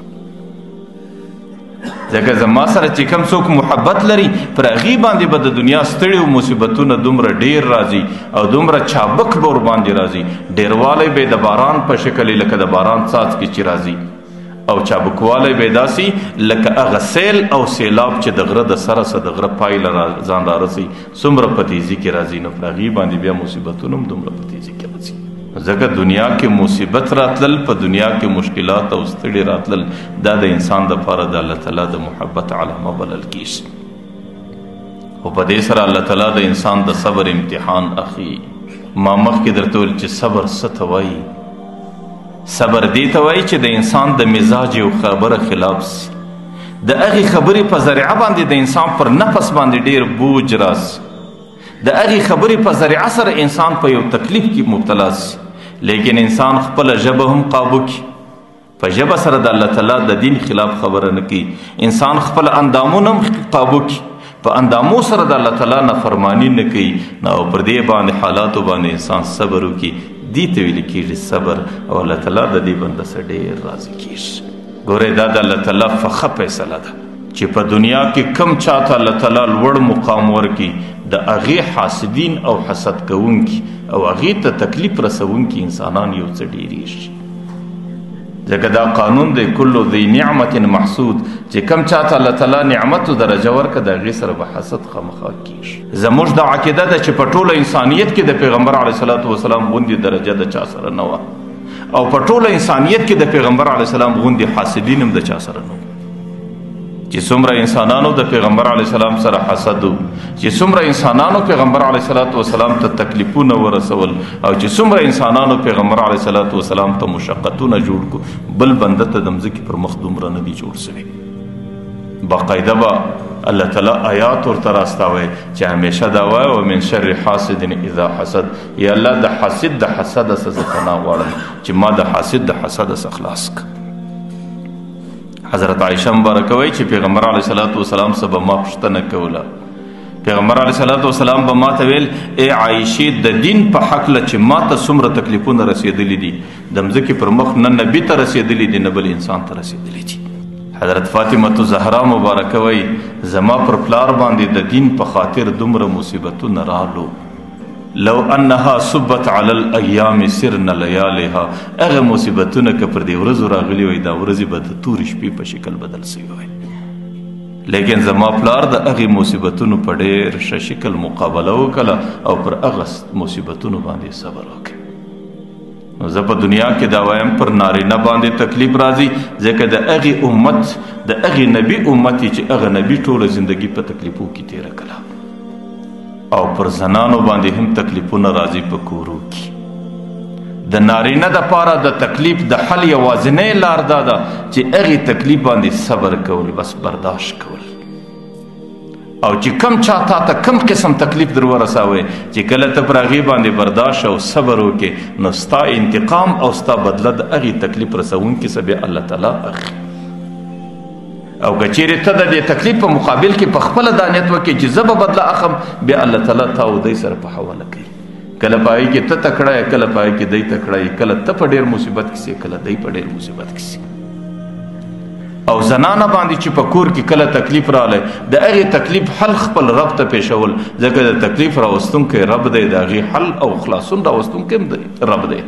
ځکه زما سره چې کوم څوک محبت لري پر هغې باندې به د دنیا ستړي او مصیبتونه دومره ډېر راځي او دومره چابک به ور باندې راځي، ډېروالی به د باران په شکل لکه د باران څاڅکي چې راځي او چابکوالی به داسې لکه هغه سیل او سیلاب چې د غره د سره سه د غره پایله ځان رارسي څومره په تیزي کې راځي، نو پر هغې باندې بیا مصیبتونه هم دومره په تیزي کې راځي. ځکه دنیا کې مصیبت راتلل، په دنیا کې مشکلات او ستړي راتلل، دا د انسان دپاره د الله تعالی د محبت علامه بلل کیږي. خو په دې سره الله تعالی د انسان د صبر امتحان اخلي. ما مخکې درته ویل چې صبر څه ته وایي. صبر دې ته وایي چې د انسان د مزاج یو خبره خلاف سي، د هغې خبرې په ذریعه باندې د انسان پر نفس باندې ډېر بوج راسي، د هغې خبرې په ذریعه سره انسان په یو تکلیف کې مبتلا سي، لیکن انسان خپله ژبه هم قابو کړي، په ژبه سره د الله تعالی د دین خلاف خبره نه کوي. انسان خپل اندامونه هم قابو کړي، په اندامو سره د الله تعالی نافرمانی نه کوي. نو پر دې باندې حالاتو باندې انسان صبر وکړي، دې ته ویل کېږي صبر، او الله تعالی د دې بنده سره ډېر راضي کېږي. ګورئ دا د الله تعالی فخه فیصله ده چې په دنیا کې کم چاته الله تعالی لوړ مقام ورکړي، د هغې حاسدین او حسد کوونکي او هغې ته تکلیف رسوونکي انسانان یو څه ډېرېږي. ځکه دا قانون دی کلو ذی نعمت محسود، چې کم چاته الله تعالی نعمت و درجه ورکړه د هغې سره به حسد خامخا کېږي. زموږ دا عقیده ده چې په ټوله انسانیت کې د پیغمبر علیه صلات وسلام غوندې درجه د چا سره نه وه، او په ټوله انسانیت کې د پیغمبر علیه السلام غوندې حاسدین هم د چا سره نه وه. چې څومره انسانانو د پیغمبر علیه السلام سره حسد و، چې څومره انسانانو پیغمبر علیه صلات وسلام ته تکلیفونه ورسول، او چې څومره انسانانو پیغمبر علیه صلات وسلام ته مشقتونه جوړ کو، بل بنده ته د مځکې پر مخ دومره نه دي جوړ سوي. باقاعده به الله تعالی آیات ورته راستوي چې همیشه دا وایي ومن شر حاسد اذا حسد، یا الله د حاسد د حسده څخه پناه غواړم چې ما د حاسد د حسده څخه خلاص کړه. حضرت عایشه مبارکه وایي چې پیغمبر علیه صلات وسلام څخه به ما پوښتنه کوله، پیغمبر علیه صلات وسلام به ما ته ویل ای عایشې د دین په هکله چې ما ته څومره تکلیفونه رسېدلي دي، د مځکې پر مخ نه نبي ته رسېدلي دي نه بل انسان ته رسېدلي دي. حضرت فاطمه زهرا مبارکه وایي زما پر پلار باندې د دین په خاطر دومره مصیبتونه رالو، لو انها صبت علی الایام سرن لیالها، هغه مصیبتونه که پر دې ورځو راغلي وای دا ورځې به د تورې شپې په شکل بدل سوي وای، لیکن زما پلار د هغې مصیبتونو په ډېر ښه شکل مقابله وکړه او پر هغه مصیبتونو باندې صبر وکړ. نو زه په دنیا کې دا وایم پر نارینه باندې تکلیف راځي، ځکه د هغې امت د هغې نبي امت چې هغه نبي ټوله زندګي په تکلیفو کې تېره کړه، او پر زنانو باندې هم تکلیفونه راځي په کورو کې. د نارینه دپاره د تکلیف د حل یوازینۍ لار دا ده چې هغې تکلیف باندې صبر کول، بس برداشت کول. او چې کم چا تا ته کم قسم تکلیف در ورسوي چې کله ته پر هغې باندې برداشت او صبر وکړې، نو ستا انتقام او ستا بدله د هغې تکلیف رسوونکي څه بیا الله تعالی اخلي. او که چیرې ته د دې تکلیف په مقابل کې په خپله دا نیت وکړې چې زه به بدله اخم، بیا الله تعالی تا او دی سره په حواله کوي. کله په هغې کې ته تکړه یې، کله په هغې کې دی تکړه یې، کله ته په ډېر مصیبت کې سي، کله دی په ډېر مصیبت کې سي. او زنانه باندې چې په کور کې کله تکلیف راغلی، د هغې تکلیف حل خپل رب ته پیښول، ځکه د تکلیف راوستونکی رب دی، د هغې حل او خلاصون راوستونکی هم دی رب دی.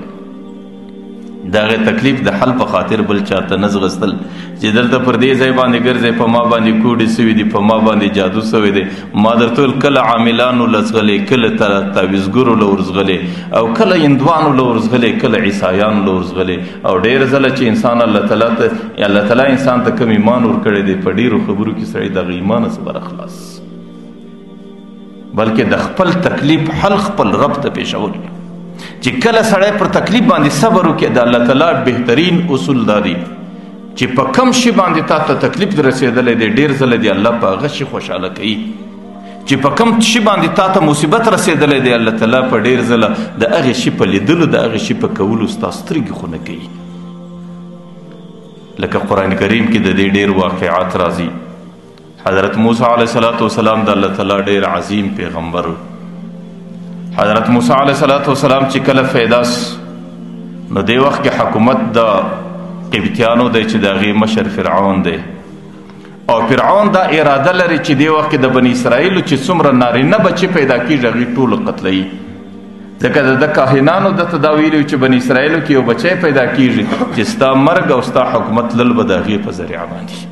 د هغې تکلیف د حل په خاطر بل چاته نه ځغستل چې دلته پر دې ځای باندې ګرځئ، په ما باندې کوډې سوي دي، په ما باندې جادو سوی دی. ما درته ویل کله عاملانو له ځغلې، کله تعویزګرو له ورځغلې، او کله هندوانو له ورځغلې، کله عیسایانو له ورځغلې. او ډېر ځله چې انسان الله تعالی انسان ته کم ایمان ورکړی دی، په ډېرو خبرو کې سړی د هغه ایمانه څخه برخلاص، بلکې د خپل تکلیف حل خپل رب ته پیښول. چې کله سړی پر تکلیف باندې صبر وکړي، د الله تعالی بهترین اصول دا دی چې په کم شي باندې تا ته تکلیف در رسېدلی دی، ډېر ځله دی الله په هغه شي خوشحاله کوي. چې په کم شي باندې تا ته مصیبت رسېدلی دی، الله تعالی په ډېر ځله د هغې شي په لیدلو، د هغې شي په کولو ستا سترګې خونه کوي. لکه قرآن کریم کې د دې ډېر واقعات راځي. حضرت موسی علیه الصلاة والسلام د الله تعالی ډېر عظیم پیغمبر. حضرت موسی علیه الصلاة والسلام چې کله فیداس، نو دې وخت کې حکومت د قبطیانو دی چې د هغې مشر فرعون دی، او فرعون دا اراده لري چې دې وخت کې د بني اسرائیلو چې څومره نارینه بچې پیدا کېږي هغې ټول قتلوي. ځکه د کاهنانو دته دا ویلي چې بني اسرائیلو کې یو بچی پیدا کېږي چې ستا مرګ او ستا حکومت لل به د هغې په ذریعه باندې.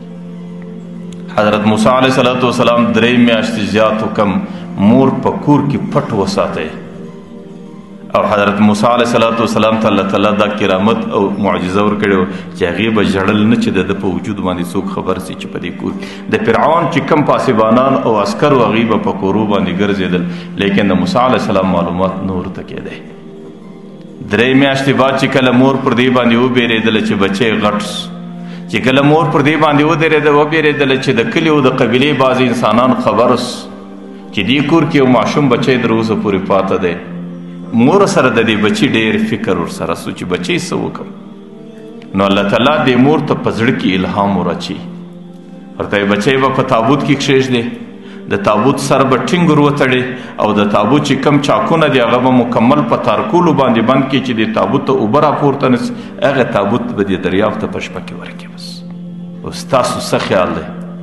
حضرت موسی علیه الصلاة والسلام 3 میاشتې زیات حکم مور په کور کې پټ وساتئ، او حضرت موسی علیه الصلاة والسلام ته الله تعالی دا کرامت او معجزه ورکړې وه چې هغې به ژړل نه چې د ده په وجود باندې څوک خبر سي چې په دې کور د فرعون چې کم پاسبانان او عسکر و هغې به په کورو باندې ګرځېدل، لیکن د موسی علیه السلام معلومات نور ته کېدی. 3 میاشتې بعد چې کله مور پر دې باندې وبېرېدله چې بچی غټ، چې کله مور پر دې باندې وبېرېدله چې د کلي او د قبیلې بعضې انسانان خبر چې دې کور کې یو ماشوم بچی تر اوسه پورې پاته دی، مور سره د دې بچي ډېر فکر ورسره سو چې بچی څه وکړم. نو الله تعالی دې مور ته په زړه کې الهام ورچي، ورته بچی به په تابوت کې کښېږدي، د تابوت سر به ټینګ ور وتړي او د تابوت چې کم چاکونه دي هغه به مکمل په تارکولو باندې بند کړي چې د تابوت ته اوبه راپورته نه سي، هغه تابوت به دې دریاب ته په شپه کې ورکړي. بس اوس تاسو څه خیال دی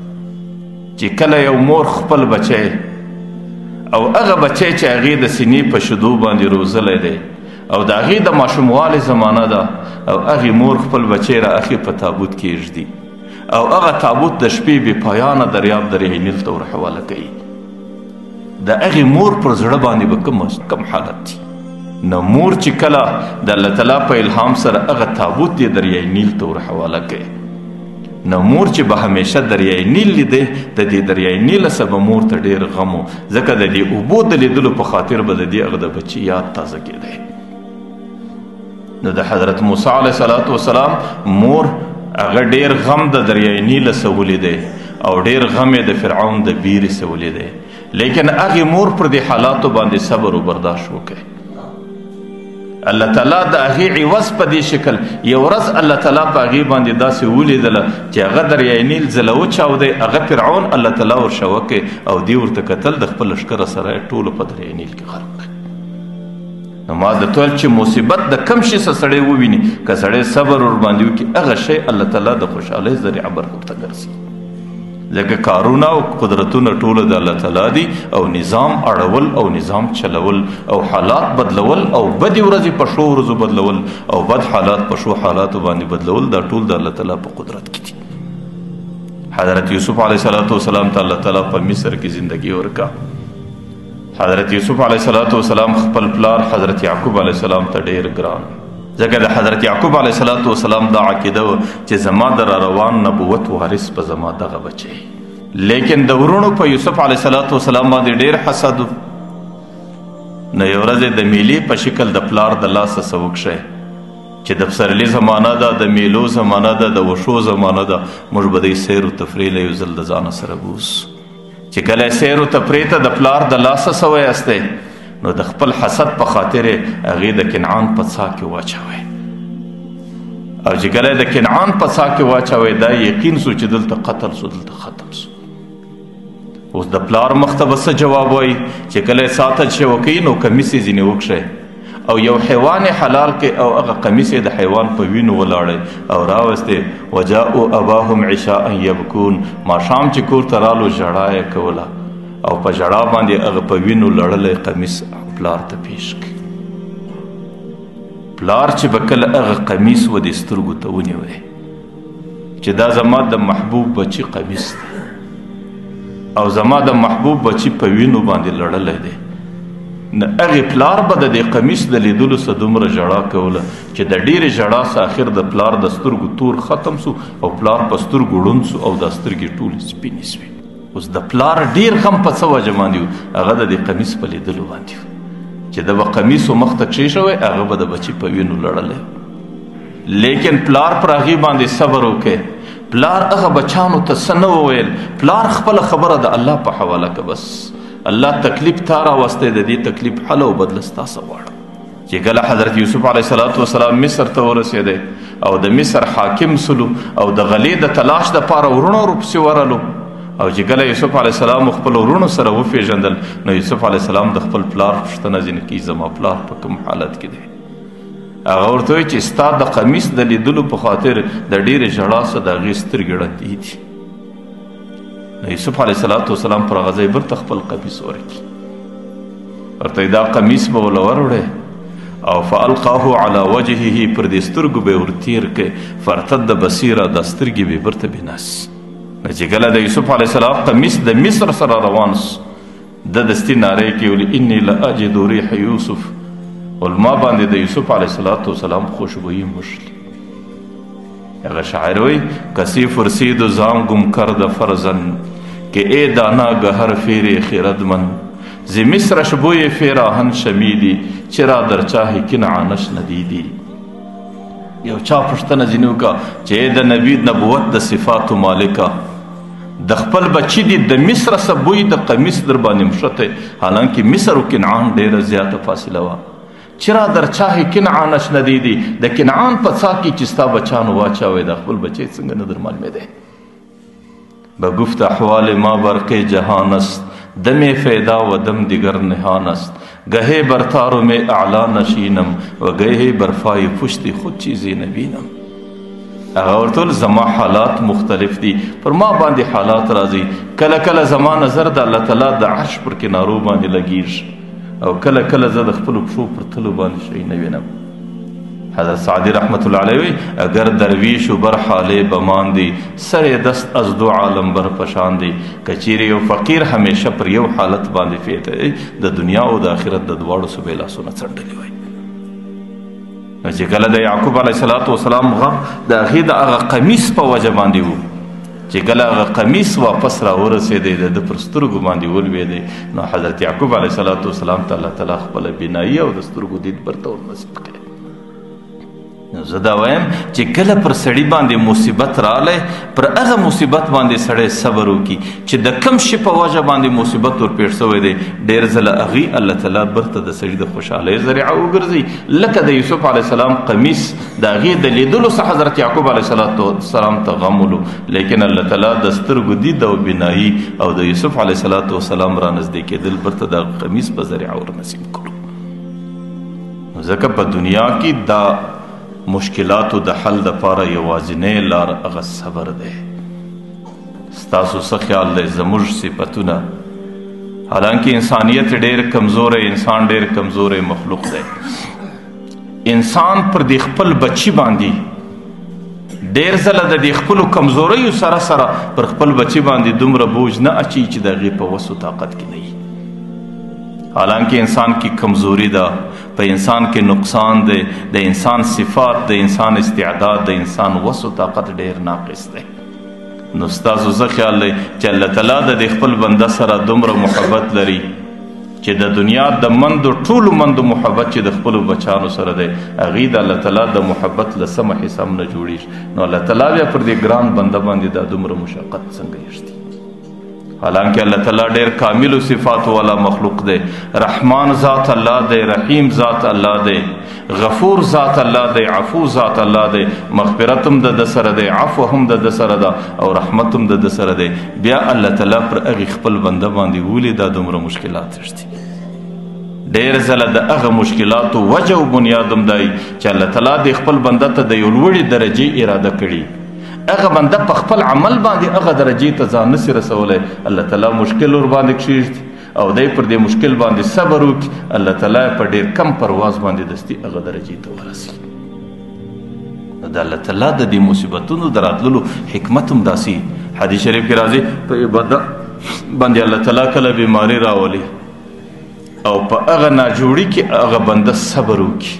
چې کله یو مور خپل بچی او هغه بچی چې هغې د سینې په شیدو باندې روزلی دی او د هغې د ماشوموالې زمانه ده او هغې مور خپل بچی را اخې په تابوت کې ایږدي او هغه تابوت د شپې بې پایانه دریاب دریای نیل ته ور حواله کوي، د هغې مور پر زړه باندې به کم حالت دی. نو مور چې کله د الله تعالی په الهام سره هغه تابوت یې دریای نیل ته ور حواله کوي، نو مور چې به همیشه دریای نیل لیده د دې دریای نیل څخه به مور ته ډېر غم و، ځکه د دې اوبو د لیدلو په خاطر به د دې هغه د بچي یاد تازه کېدی. نو د حضرت موسی علیه السلام مور هغه ډېر غم د دریای نیل څخه ولیدی او ډېر غم یې د فرعون د بیرې څخه ولیدی، لیکن هغې مور پر دې حالاتو باندې صبر و برداشت وکړي. الله تعالی د هغې عوض په دې شکل یو ورځ الله تعالی په هغې باندې داسې ولیدله چې هغه دریای نیل ځله وچاودی، هغه فرعون الله تعالی ورشه وکړي او دې ورته کتل د خپل لښکره سره یې ټولو په دریای نیل کې غرق کړي. نو ما د تویل چې مصیبت د کم شي څه سړی وویني که سړی صبر ورباندې وکړي هغه شی الله تعالی د خوشحالۍ ذریعه ورته ګرځي، ځکه کارونه او قدرتونه ټوله د الله تعالی دي او نظام اړول او نظام چلول او حالات بدلول او بدې ورځې په ښو ورځو بدلول او بد حالات په ښو حالاتو باندې بدلول دا ټول د الله تعالی په قدرت کې دي. حضرت یوسف علیه السلام ته الله تعالی په مصر کې زندگی ورکا. حضرت یوسف علیه السلام خپل پلار حضرت یعقوب علیه السلام ته ډېر ګران، ځکه د حضرت یعقوب علیه السلام دا عقیده وه چې زما د روان نبوت وارث به زما دغه بچی، لیکن د ورونو په یوسف علیه السلام باندې ډېر حسد و. نو یو ورځ د میلې په شکل د پلار د لاسه څه وکښی چې د پسرلي زمانه ده، د میلو زمانه ده، د وښو زمانه ده، موږ به دی سیر و تفریح له یو ځل د ځانه سره بوسو. چې کله سیر و تفریح ته د پلار د لاسه څه ویستی نو د خپل حسد په خاطر هغې د کنعان په څا کې واچوی، او چې کله د کنعان په څا کې واچوی دا یقین سو چې دلته قتل سو، دلته ختم سو. اوس د پلار مخ ته به څه جواب وایي چې کله یې ساتل شی وکوي نو کمیس یې ځینې وکښی او یو حیوان حلال کې او هغه قمیص د حیوان په وینو ولاړی او راوستې وجاءوا اباهم عشاء یبکون، ماښام چې کور ته رالو ژړا یې کوله او په ژړا باندې هغه په وینو لړلی قمیص پلار ته پیش کړي. پلار چې به کله هغه قمیص و د سترګو ته ونیوی چې دا زما د محبوب بچي قمیص دی او زما د محبوب بچي په وینو باندې لړلی دی، نو هغې پلار به د دې قمیص د لیدلو څه دومره ژړا کوله چې د ډېرې ژړا څه اخر د پلار د سترګو تور ختم سو او پلار په سترګو ړوند سو او دا سترګې ټولې سپینې سوې. اوس د پلار ډېر غم په څه وجه باندې و هغه د دې قمیص په لیدلو باندې و چې د به قمیص و مخ ته کښېښوی هغه به د بچي په وینو لړلی، لیکن پلار پر هغې باندې صبر وکړي. پلار هغه بچانو ته څه نه وویل، پلار خپله خبره د الله په حواله که بس الله تکلیف تا راوستی د دې تکلیف حل او بدله ستا څه غواړم. چې کله حضرت یوسف علیه السلام مصر ته ورسېدی او د مصر حاکم سلو او د غلې د تلاش دپاره ورونو ورپسې ورلو او چې کله یوسف علیه السلام خپل ورونو سره وپېژندل نو یوسف علیه السلام د خپل پلار پوښتنه ځینې کوي زما پلار په کوم حالت کې دی. هغه ورته وایي چې ستا د قمیص د لیدلو په خاطر د ډېرې ژړا څه د هغې سترګې ړندې دي. نو یوسف علیه السلام پر هغه ځای برته خپل قمیص ورکړي، ورته دا قمیص به وله وروړی او فالقاه علی وجهه پر دې سترګو به یې ورتېر کړي فرتد بصیره دا سترګې به یې برته بېناس. چې کله د یوسف علیه السلام قمیص د مصر سره روان سو د دستي نارې کې ویلي انی لاجد ریح یوسف، علما باندې د یوسف علیه السلام خوشبویی مشلی. هغه شاعر وی کسی فرسید و زام گم کرد فرزن که ای دانا گهر فیر خیردمن ز مصرش بوی فیراهن شمیدی چرا در چاه کنعانش ندیدی. یو چا پوښتنه ځینې وکړه چې د نبی نبوت د صفاتو مالکه د خپل بچی دی د مصر څخه بوی د قمیص در باندې مشته، حالانکه مصر او کنعان ډیره زیاته فاصله وه. چرا در چاه کنعانش ندیدی، د کنعان په څاه کې چې ستا بچانو واچاوی د خپل بچی څنګه نه در معلومېدی؟ به گفت احوال ما برق جهان است، دم فیدا و دم دیگر نهان است. گهی بر تارم اعلا نشینم و گهی بر فای پشت خود چیزی نبینم. هغه ورته زما حالات مختلف دي، پر ما باندې حالات راځي. کله کله زما نظر د الله تعالی د عرش پر کنارو باندې لګیږي او کله کله زه د خپلو پښو پر تلو باندې شی نه وینم. حضرت سعدی رحمت الله علیه اگر درویش و بر حاله بماندی سر دست از دو عالم بر پشاندی. کچیری و فقیر همیشه پر یو حالت باندې فیته د دنیا او د آخرت د دواړو صبح لاسونه څنډلی وای. چې کله د یعقوب علیه السلام غم د هغې د هغه قمیص په وجه باندې و، چې کله هغه قمیص واپس راورسېدی د ده پر سترګو باندې ولوېدی، نو حضرت یعقوب علیه السلام ته الله تعالی خپله بینایي او د سترګو دید برته ورنصیب کړی. نو زه دا وایم چې کله پر سړي باندې مصیبت راغلی، پر هغه مصیبت باندې سړی صبر وکړي چې د کم شي په وجه باندې مصیبت ورپېښ شوی دی، ډېر ځله هغې الله تعالی برته د سړي د خوشحالۍ ذریعه وګرځي. لکه د یوسف علیه السلام قمیص د هغې د لیدلو څخه حضرت یعقوب علیه السلام ته غم ولو، لیکن الله تعالی د سترګو دید او بینایي او د یوسف علیه السلام را نږدې کېدل برته د قمیص په ذریعه ورنصیب کړو. ځکه په دنیا کې دا مشکلاتو د حل دپاره یوازینۍ لار هغه صبر دی. ستاسو څه خیال دی زموږ صفتونه؟ حالانکه انسانیت ډېر کمزوری، انسان ډېر کمزوری مخلوق دی. انسان پر دې خپل بچي باندې ډېر ځله د دې خپلو کمزوریو سره سره پر خپل بچي باندې دومره بوج نه اچوي چې د هغې په وس و طاقت کې نه وي. حالانکه انسان کی کمزوری ده، په انسان کې نقصان دی، د انسان صفات، د انسان استعداد، د انسان وس و طاقت ډېر ناقص دی. نو ستاسو څه خیال دی چې الله تعالی د دې خپل بنده سره دومره محبت لري چې د دنیا د مندو ټولو مندو محبت چې د خپلو بچانو سره دی، هغې د الله تعالی د محبت له سمه حساب نه جوړېږي. نو الله تعالی بیا پر دې ګران بنده باندې دا دومره مشقت څنګه یشتي؟ حالانکه الله تعالی ډېر کامل صفات والا مخلوق دی. رحمان ذات الله دی، رحیم ذات الله دی، غفور ذات الله دی، عفو ذات الله دی. مغفرت هم د ده سره دی، عفو هم د ده سره ده او رحمت هم د ده سره دی. بیا الله تعالی پر هغې خپل بنده باندې ولې دا دومره مشکلات شتي؟ ډېر ځله د هغه مشکلاتو وجه او بنیاد هم دی چې الله تعالی د خپل بنده ته د یو لوړې درجې اراده کړي. هغه بنده په خپل عمل باندې هغه درجې ته ځان نسي رسولی، الله تعالی مشکل ور باندې کښېږدي او دی پر دې مشکل باندې صبر وکړي، الله تعالی په ډېر کم پرواز باندې دستي هغه درجې ته ورسي. د الله تعالی د دې مصیبتونو د راتللو حکمت هم داسې حدیث شریف کې راځي، په عبادت باندې الله تعالی کله بیماري راولي او په هغه ناجوړي کې هغه بنده صبر وکړي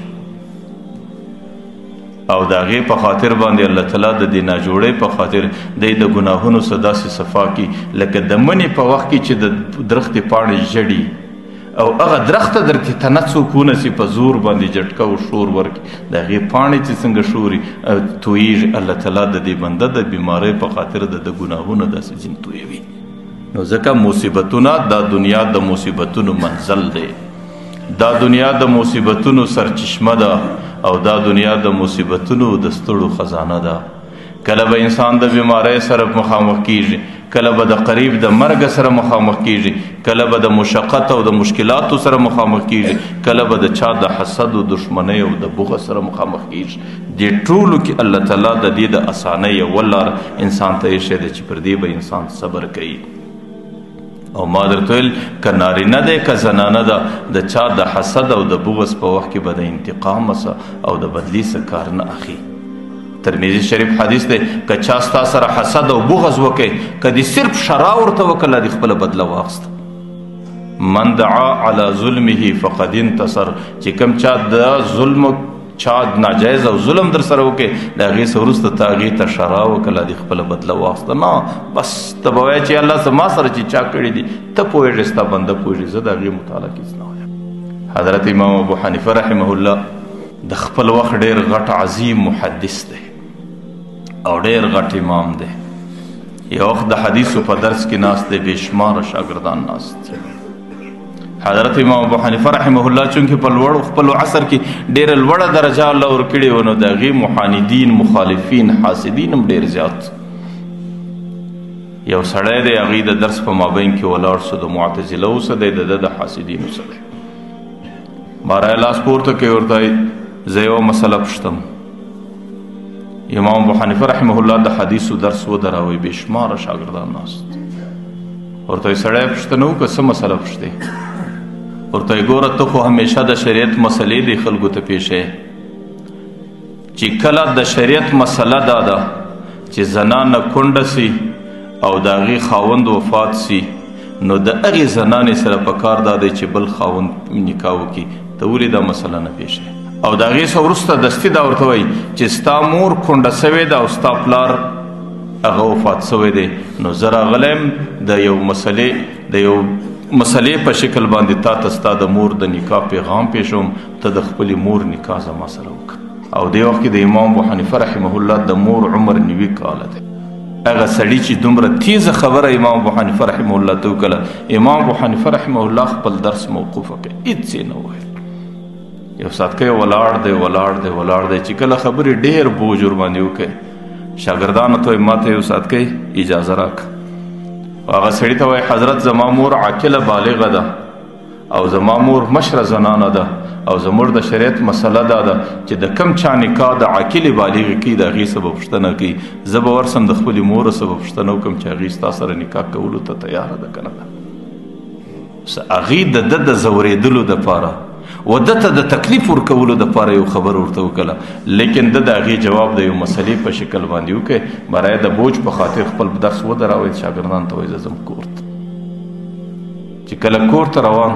او د هغې په خاطر باندې الله تعالی د دې ناجوړۍ په خاطر دی د ګناهونو څخه داسې صفا کړي لکه د منې په وخت کې چې د درختې پاڼې ژړي او هغه درخت ته درته تنه څوک ونسي په زور باندې جټکه او شور ورکړي، د هغې پاڼې چې څنګه شوري تویږي، الله تعالی د دې بنده د بیمارۍ په خاطر د ګناهونو داسې ځین تویوي. نو ځکه مصیبتونه دا دنیا د مصیبتونو منزل دی، دا دنیا د مصیبتونو سرچشمه ده او دا دنیا د مصیبتونو د ستړو خزانه ده. کله به انسان د بیمارۍ سره مخامخ کیږي، کله به د قریب د مرګ سره مخامخ کیږي، کله به د مشقت او د مشکلاتو سره مخامخ کیږي، کله به د چا د حسد او دشمنۍ او د بغض سره مخامخ کیږي. دې ټولو کې الله تعالی د دې د اسانۍ یوه لار انسان ته ایښی دی چې پر دې به انسان صبر کوي. او ما درته ویل که نارینه دی که زنانه ده، د چا د حسد او د بغض په وخت کې به د انتقام او د بدلي څه کار نه اخلي. ترمذي شریف حدیث دی که چا ستا سره حسد او بغض وکړي، که دې صرف شرا ورته وکړله د خپله بدله واخسته. من دعا علی ظلمه فقد انتصر، چې کوم چا د ظلم چا ناجایز او ظلم در سره وکړي، د هغې څه وروسته ته هغې ته شرا وکړله د خپله بدله واخسته. نه بس ته به وایې چې الله زما سره چې چا کړي دي ته پوهېږې، ستا بنده پوهېږي، زه د هغې مطالعه هېڅ نه وایم. حضرت امام ابو حنیفه رحمه الله د خپل وخت ډېر غټ عظیم محدث دی او ډېر غټ امام دی یو وخت د حدیثو په درس کې ناست دی، بېشماره شاګردان ناست دي. حضرت امام ابو حنیفه رحمه الله چونکې په لوړ خپل عصر کې ډېره لوړه درجه الله ورکړې وه، نو د هغې محاندین، مخالفین، حاسدین هم ډېر زیات. یو سړی دی، هغې د درس په مابین کې ولاړ سو، د معتزله اوسه دی، د ده د حاسدینو سه دی. مارای لاس پورته کوي، ورته وایي زه یوه مسله پوښتم. امام ابو حنیفه رحمه الله د حدیثو درس ودروي، بېشماره شاګردان ناست. ورته وایي سړی پوښتنه وکړه څه مسله پوښتې؟ ورته وایي ګوره ته خو همیشه د شریعت مسلې دی خلکو ته پیښې، چې کله د شریعت مسله دا ده چې زنانه کونډه سي او د هغې خاوند وفات سي، نو د هغې زنانې سره پکار دا دی چې بل خاوند نکاح وکړي. ته ولې دا مسله نه پیښې؟ او د هغې څه وروسته دستي دا ورته وایي چې ستا مور کونډه سوې ده او ستا پلار هغه وفات سوی دی، نو زه راغلی یم د یو مسلې په شکل باندې تا ته ستا د مور د نکاح پیغام پیښوم، ته د خپلې مور نکاح زما سره وکړه. او دې وخت کې د امام ابو حنیفه رحمه الله د مور عمر 90 کاله دی. هغه سړي چې دومره تیزه خبره امام ابو حنیفه رحمه الله ته وکړه، امام ابو حنیفه رحمه الله خپل درس موقوفه کړ، هېڅ یې نه وویل. یو ساتکی ولاړ دی چې کله خبرې ډېر بوج ورباندې وکړي، شاګردانو ته وایي ما ته یو ساتکی اجازه راکړه. هغه سړي ته وایي حضرت زما مور عاقله بالغه ده او زما مور مشره زنانه ده، او زموږ د شریعت مسله دا ده چې د کم چا نکاح د عاقلې بالغې کوي د هغې څه به پوښتنه کوي، زه به ورسم د خپلې مور څه به پوښتنه وکړم چې هغې ستا سره نکاح کولو ته تیاره ده که نه ده. هغې د ده د ځورېدلو دپاره و ده ته د تکلیف ورکولو دپاره یو خبر ورته وکړه، لیکن ده د هغې جواب د یو مسلې په شکل باندې وکړي، برای د بوج په خاطر خپل درس ودراوی. شاګردانو ته وایي زه ځم کور ته. چې کله کور ته روان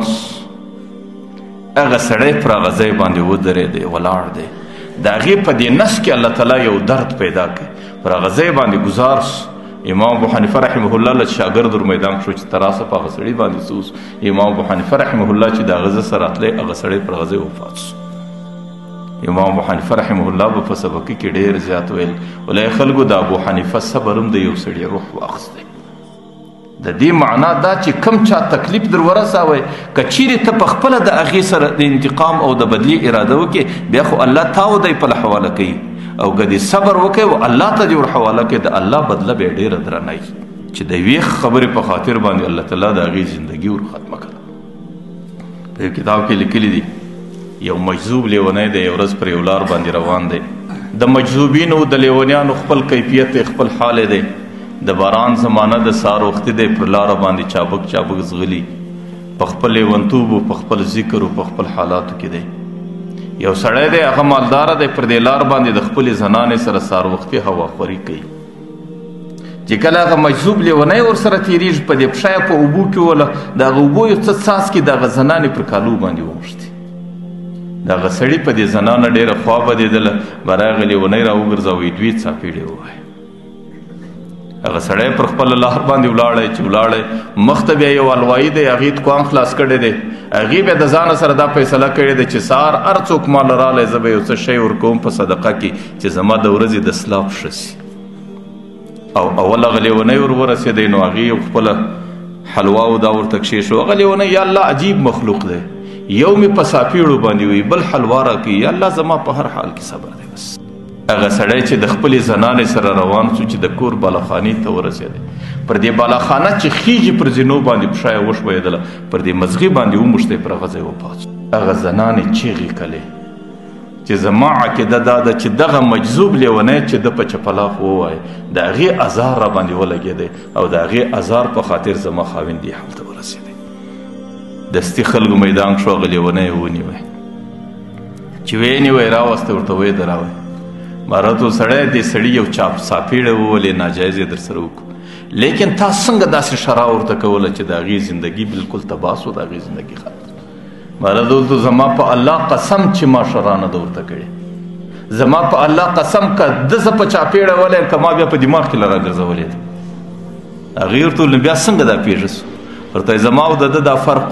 هغه سړی پر هغه ځای باندې ودرېدی، ولاړ دی. د هغې په دې نس کې الله تعالی یو درد پیدا کړي، پر هغه ځای باندې ګزار سو. امام ابو حنیفه رحمه الله له شاګرد ور میدان شو چې ته راسه په هغه سړي باندې څه وسو. امام ابو حنیفه رحمه الله چې د هغه زه سره راتلی، هغه سړی پر هغه ځای وفات سو. امام ابو حنیفه رحمه الله به په سبقي کې ډېر زیات ویل، ولایي خلکو د ابو حنیفه صبر هم د یو سړي روح واخیستی. د دې معنا دا چې کم چا تکلیف در ورساوی، که چیرې ته په خپله د هغې سره د انتقام او د بدلي اراده وکړې، بیا خو الله تا و دی په حواله کوي، او که دې صبر وکړې او الله ته دې ور حواله کړې، د الله بدله به یې ډېره درنه وي، چې د یوې خبرې په خاطر باندې الله تعالی د هغې زندګي ور ختمه کړه. په یو کتاب کې لیکلي دي یو مجذوب لیونی دی، یو ورځ پر یو لار باندې روان دی. د مجذوبینو د لیونیانو خپل کیفیت خپل حال دی. د باران زمانه د سهار وختي دی، پر لاره باندې چابک چابک ځغلي، په خپل لیونتوب او په خپل ذکر او په خپل حالاتو کې دی. یو سړی دی، هغه مالداره دی، پر دې لار باندې د خپلې زنانې سره سهار وختي هواخوري کوي. چې کله هغه مجذوب لیونی ورسره تېرېږي، په دې پښه یې په اوبو کې وله، د هغه اوبو یو څه څاڅکي د هغه زنانې پر کالو باندې واوښتې. د هغه سړي په دې زنانه ډېره خوا بدېدله، برای هغه لیونی راوګرځوئ، دوې څاپېړې ووایه. هغه سړی پر خپله لار باندې ولاړی، چې ولاړی مخ ته بیا یو الوایي دی، هغې تکوان خلاص کړی دی. هغې بیا د ځانه سره دا فیصله کړې ده چې سهار هر څوک ماله رالی، زه به یو څه شی ورکوم په صدقه کې چې زما د ورځې د اصلاح ښه سي. او اول هغه لیونی ور ورسېدی، نو هغې یو خپله حلوا او دا ورته کښېښو. هغه لیونی یا الله عجیب مخلوق دی، یو مې په ساپیړو باندې وي، بل حلوا راکوي، یا الله زما په هر حال کې صبر دی. بس هغه سړی چې د خپلې زنانې سره روان شو، چې د کور بالاخانې ته ورسېدی، پر دې بالاخانه چې خیږي پر زینو باندې پښه یې وښویېدله، پر دې مزغې باندې وموښتی، پر هغه ځای وفات شو. هغه زنانې چیغې کړلې چې زما عقیده دا ده چې دغه مجذوب لیونی چې ده په چپلاخ ووایه، د هغې ازار را باندې ولګېدی، او د هغې ازار په خاطر زما خاوند دې حال ته ورسېدی. دستي خلکو میدان شو، هغه لیونی یې ونیوی. چې ویې نیوی، راوستی، ورته ویې دراوی. مارته سړی دې سړي یو ساپېړه وولې، ناجایز یې در سره وکړو، لیکن تا څنګه داسې شرا ورته کوله چې د هغې زندګي بالکل تباه سو، د هغې زندګي ختم. مارته ورته زما په الله قسم چې ما شرا نه ده ورته کړې، زما په الله قسم که ده زه په چاپېړه ولی که ما بیا په دماغ کې له راګرځولې ده. هغې ورته وویل بیا څنګه دا پېښه سو؟ ورته زما او د ده دا فرق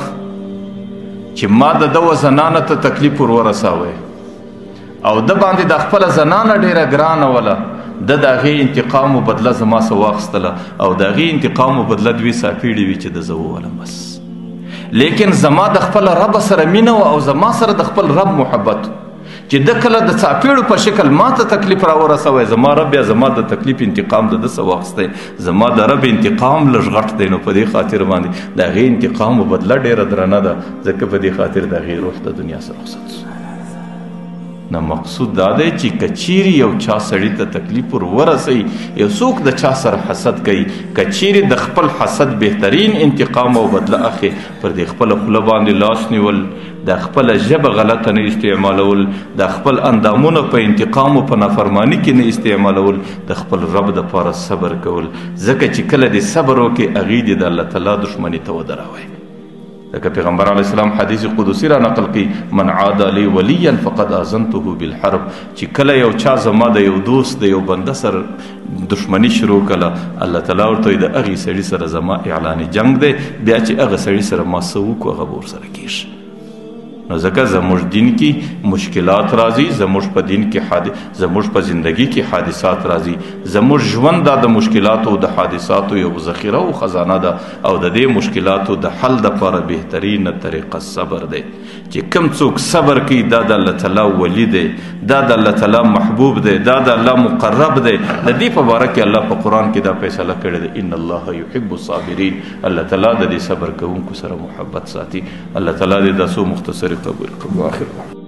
چې ما د ده و زنانه ته تکلیف ور ورساوی، او ده باندې د خپله زنانه ډېره ګرانه وله، د هغې انتقام و بدله زما څه واخیستله او د هغې انتقام و بدله دوی ساپیړې وي چې د زه وولم بس. لیکن زما د خپل رب سره مینه وه او زما سره د خپل رب محبت چې د کله د څاپیړو په شکل ما ته تکلیف راورسوی، زما رب بیا زما د تکلیف انتقام د ده څه واخیستی. زما د رب انتقام لږ غټ دی، نو په دې خاطر باندې د هغې انتقام و بدله ډېره درنه ده، ځکه په دې خاطر د هغې روح د دنیا څخه رخصت شو. نو مقصود دا دی چې که چیرې یو چا سړي ته تکلیف ور ورسوي، یو څوک د چا سره حسد کوي، که چیرې د خپل حسد بهترین انتقام او بدله اخلي، پر دې خپله خوله باندې لاس نیول، د خپله ژبه غلطه نه استعمالول، د خپل اندامونه په انتقام او په نافرماني کې نه استعمالول، د خپل رب دپاره صبر کول، ځکه چې کله دې صبر وکړې هغې دې د الله تعالی دښمني ته ودروئ. لکه پیغمبر علیه السلام حدیث قدسی را نقل کی، من عاد لی ولیا فقد آذنته بالحرب، چې کله یو چا زما د یو دوست د یو بنده سره دشمنی شروع کړه، الله تعالی ورته وایي د هغې سړي سره زما اعلان جنگ دی، بیا چې هغه سړي سره ما څه وکړو هغه به ورسره کېږي. نو ځکه زموږ دین کې مشکلات راځي، زموږ په دین کې زموږ په زندگی کې حادثات راځي، زموږ ژوند دا د مشکلاتو او د حادثاتو یو ذخیره او خزانه ده، او د دې مشکلاتو د حل دپاره بهترینه طریقه صبر دی. چې کوم څوک صبر کوي دا د الله تعالی ولی دی، دا د الله تعالی محبوب دی، دا د الله مقرب دی. د دې په باره کې الله په قرآن کې دا فیصله کړې ده، ان الله یحب الصابرین. الله تعالی د دې صبر کوونکو سره محبت ساتي. الله تعالی دې دا څو مختصر قبول کړو. آخر